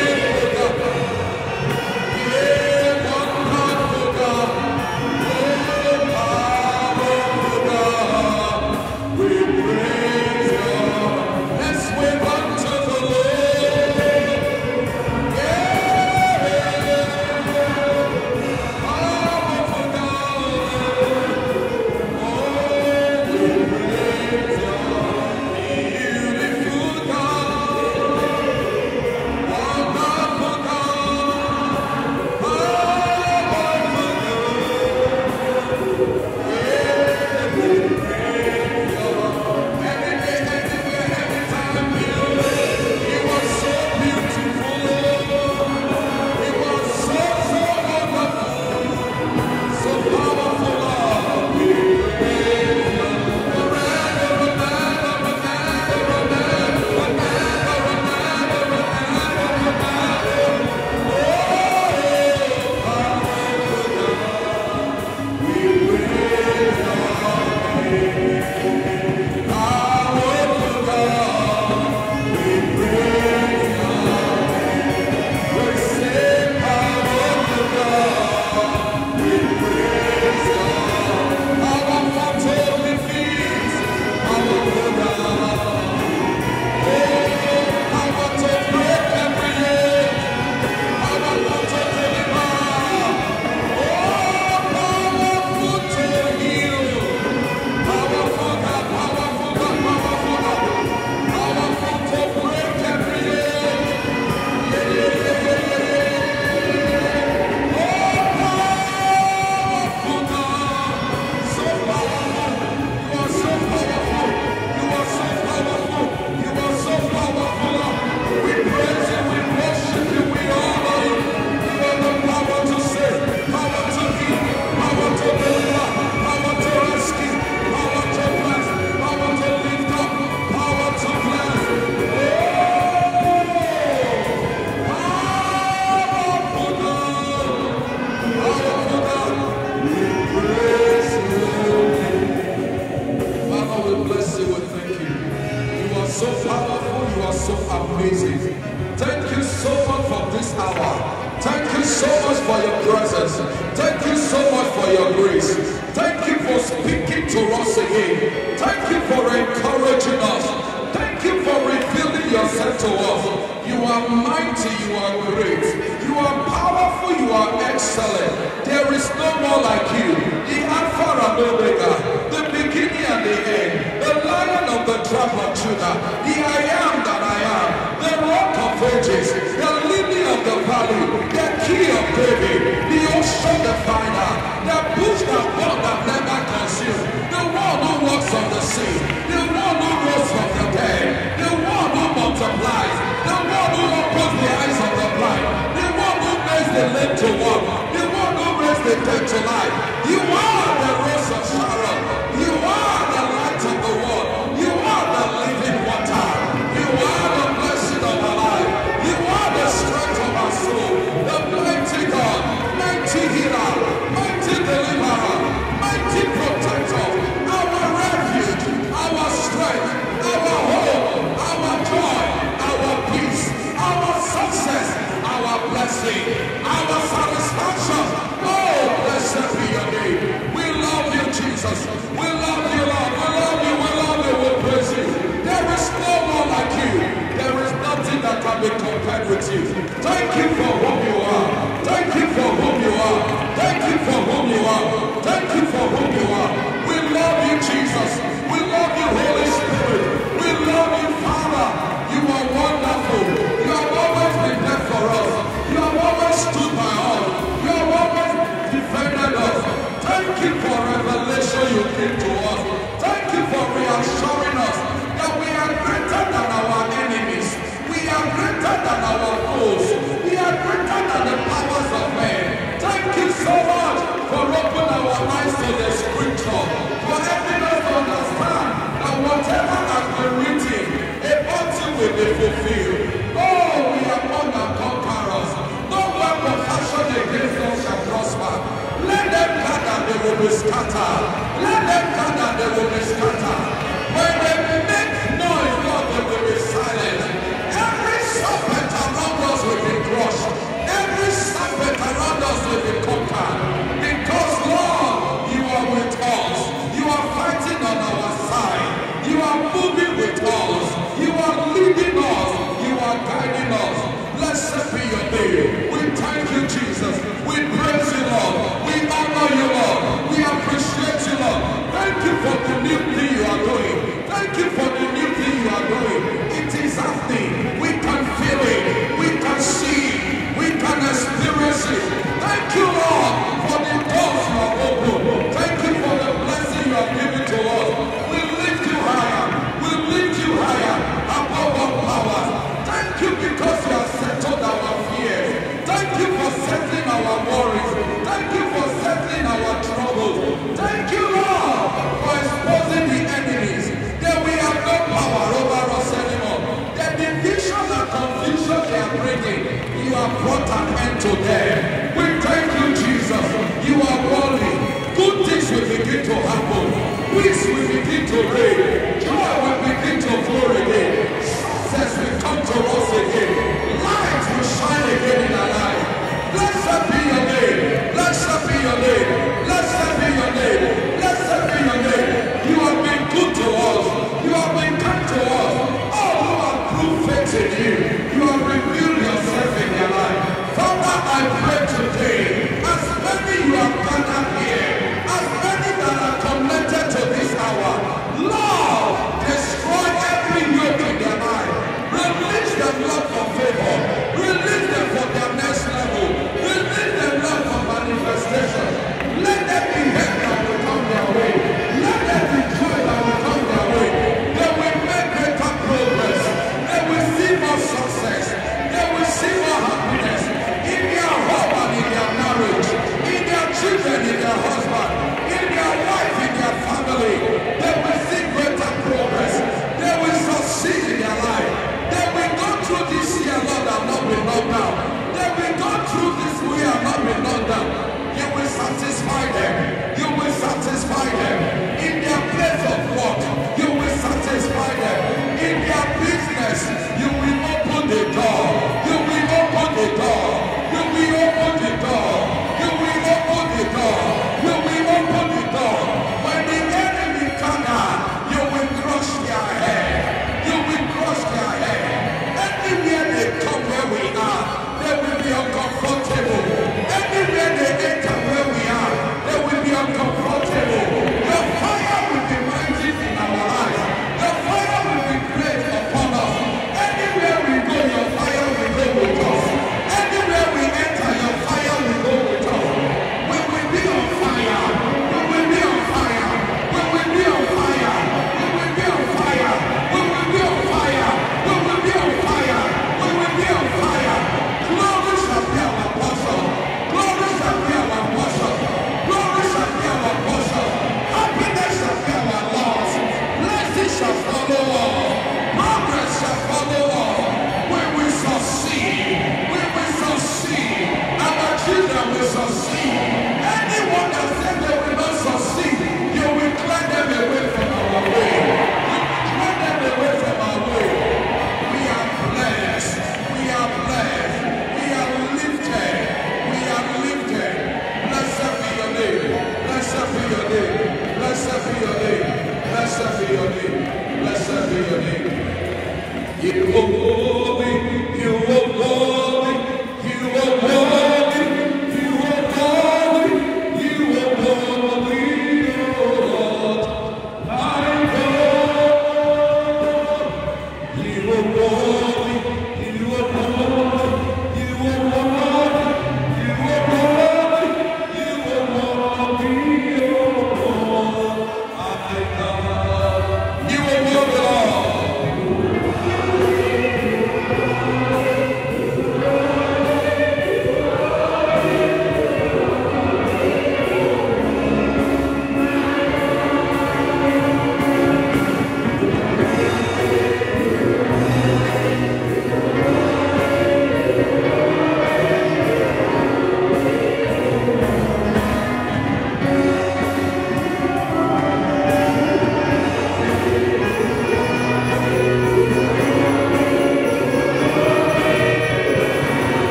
you so much for your presence. Thank you so much for your grace. Thank you for speaking to us again. Thank you for encouraging us. Thank you for revealing yourself to us. You are mighty, you are great. You are powerful, you are excellent. There is no more like you. The Alpha and Omega, the beginning and the end, the Lion of the tribe of Judah, the I am that I am, the Rock of Ages, the Lily of the Valley, the Key of David, the Ocean Definer, the bush that God that never consumed, the one who walks on the sea, the one who rose from the dead, the one who multiplies, the one who opens the eyes of the blind, the one who makes the lame to walk, the one who raised the dead to life. You are the Rose of Sharon. You are the light of the world. You are the living water. You are the blessing of our life. You are the strength of our soul. The mighty God, mighty healer, mighty deliverer, mighty protector, our refuge, our strength, our hope, our joy, our peace, our success, our blessing, our satisfaction. Oh, blessed be your name. We love you, Jesus. We love you, Lord. We love you, we love you, we praise you. There is no one like you. There is nothing that can be compared with you. Thank you for whom you are. Thank you for whom you are. Thank you for whom you are. Thank you for whom you are. We love you, Jesus. We love you, Holy Spirit. We love you, Father. You are wonderful. You have always been there for us. You have always stood by us. You have always defended us. Thank you for revelation you give to us. Thank you for reassuring us that we are greater than our enemies. We are greater than our foes. We are greater than the powers of men. Thank you so much for opening our eyes to the scripture, for helping us to understand that whatever has been written about you will be fulfilled. Oh, we are more than conquerors. No weapon fashioned against us shall prosper. Let them gather, they will be scattered. Let them gather, they will be scattered. When they make noise, Lord, they will be silent. Every serpent around us will be crushed. Every serpent around us will be conquered. Because, Lord, you are with us. You are fighting on our side. You are moving with us. You are leading us. You are guiding us. Blessed be your name. We thank you, Jesus. We praise you, Lord. We honor you, Lord. We appreciate you, Lord. Thank you for the new thing you are doing. Thank you for the new thing you are doing. It is happening. We can feel it. We can see it. We can experience it. Thank you, Lord, for the doors you have opened. Thank you for the blessing you have given to us. We lift you higher. We lift you higher above all powers. Thank you because you have settled our fears. Thank you for settling our worries. Thank you for settling our troubles. Thank you, Lord, for exposing the enemies. That we have no power over us anymore. The division and confusion they are bringing, you have brought an end to them. We thank you, Jesus. You are worthy. Good things will begin to happen. Peace will begin to reign. Joy will begin to flow again. Success will come to us again. Light will shine again in our life. Blessed be your name. Blessed be your name. Blessed be your name. Blessed be your name. You have been good to us. You have been kind to us. All who have proved faith in you, you have revealed yourself in their life. Father, I pray today, as many you have gathered here, as many that are connected to this hour, Lord, destroy every yoke in their life.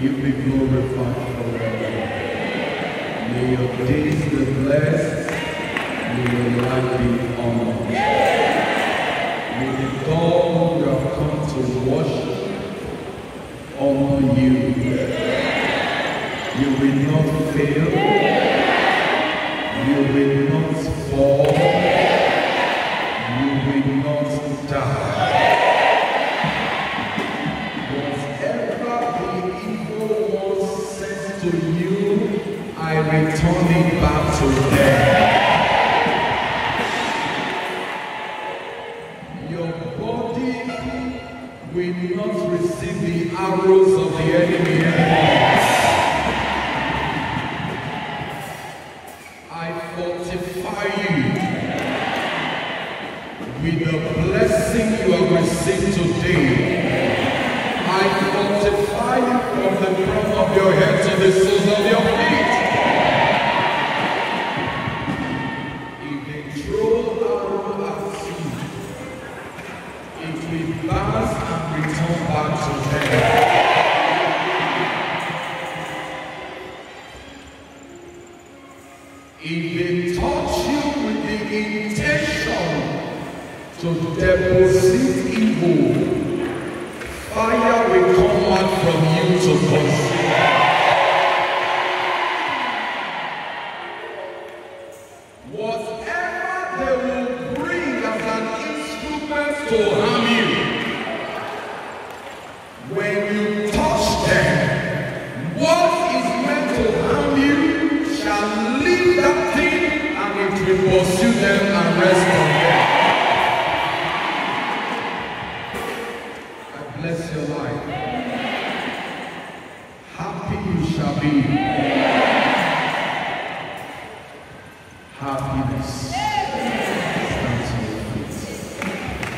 you be glorified forever. May your days be blessed. May your life be honored. May the God who have come to worship honor you. You will not fail. You will not fall. You will not die. Whatever the evil one says to you, I return it back to them. Your body will not receive the arrows of the enemy anymore. I fortify you with the blessing you have received today. I fortify you from the crown of your head to the soles of your feet. If they throw arrow at you, it will bounce and return back to them. If they touch you with the intention to deposit evil, fire will come out from you to consume. Whatever they will bring as an instrument to harm you, when you touch them, what is meant to harm you shall leave that thing and it will pursue them and rest on them. I bless your life. Happy you shall be. Happiness. Stand to your feet.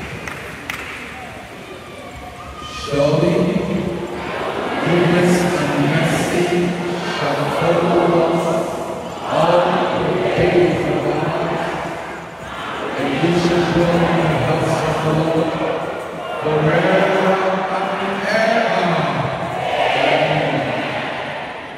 Surely, goodness and mercy shall follow us all the days of our lives, and we shall dwell in the house of the Lord forever and ever. Amen.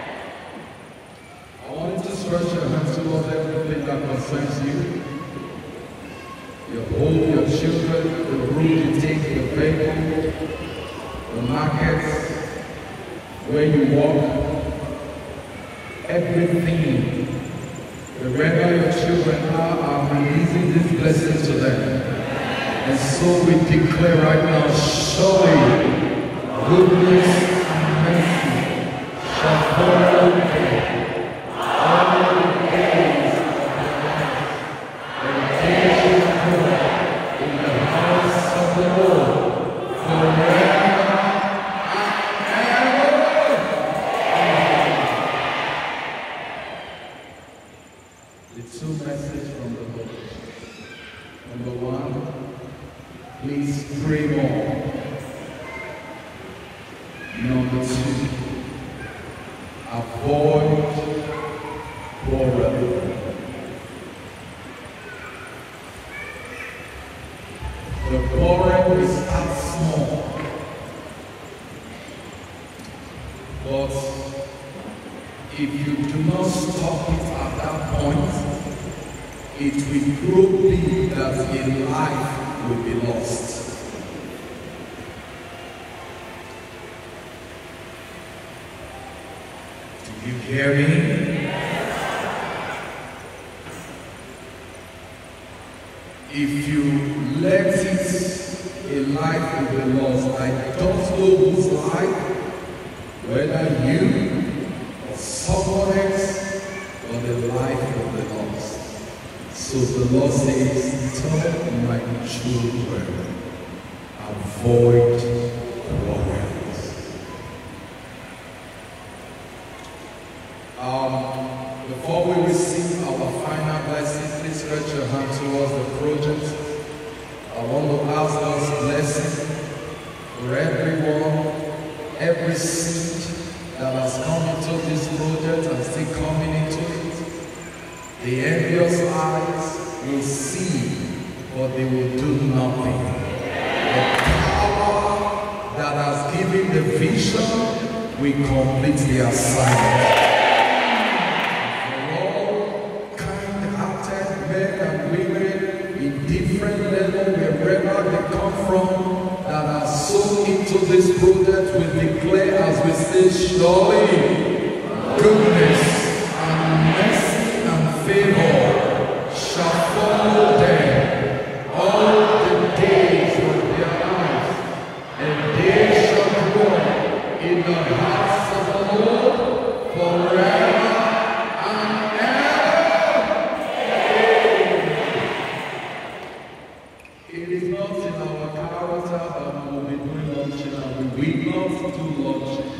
I want you to stretch your hands towards everything that concerns you. Your home, your children, the room you take, the vehicle, the markets, where you walk, everything. Wherever your children are releasing this blessing to them. And so we declare right now, surely goodness and mercy shall follow them all the days of their lives. And they shall dwell in the house of the Lord forever and ever. The two messages from the Lord. Number one, please pray more. Number two, avoid quarreling. The quarrel will start small, but if you do not stop it at that point, it will grow big that a life will be lost. Do you hear me? If you let it, a life will be lost. I don't know whose life, whether you or someone else, or the life will be lost. So the Lord says, tell my children, avoid quarrels. Before we receive our final blessing, please stretch your hand towards the project. I want to ask God's blessing for everyone, every seed that has come into this project and still coming into it. The envious eyes will see, but they will do nothing. The power that has given the vision we complete the assignment. For all kind-hearted men and women in different levels, wherever they come from, that are so into this project, we declare as we say, surely goodness and mercy and favor shall follow them all the days of their lives, and they shall dwell in the house of the Lord forever and ever. It is not in our character that we will be doing launching, and we will not do launching.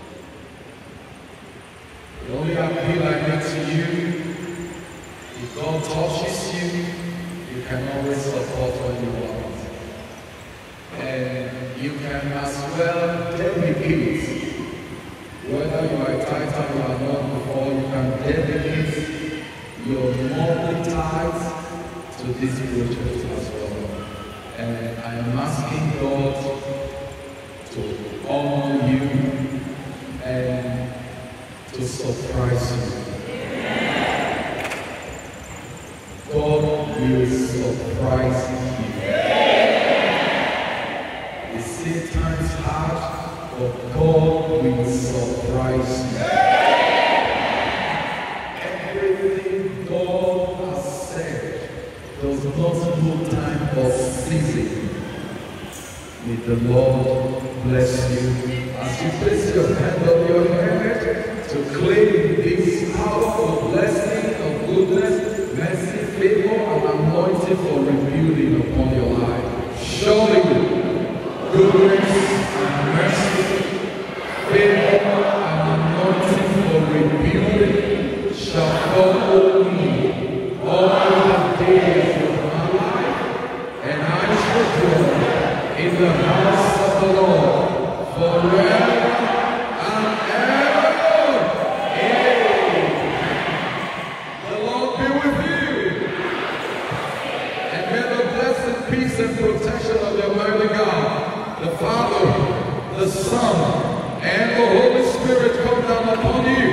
The only appeal I make to you, if God touches you, you can always support what you want. And you can as well dedicate, whether you are a tither or not before, you can dedicate your monthly tithes to this project as well. And I am asking God to honor you and to surprise you. God will surprise you. It Satan's heart, but God will surprise you. Everything God has said does not know time or season. May the Lord bless you as you place your hand on your head to claim this powerful blessing of goodness, mercy, favor, and anointing for rebuilding upon your life. Surely, goodness and mercy, favor, and anointing for rebuilding shall follow me all the days of my life, and I shall dwell in the house of the Lord forever and ever. The Lord be with you. And may the blessed peace and protection of the Almighty God, the Father, the Son, and the Holy Spirit come down upon you.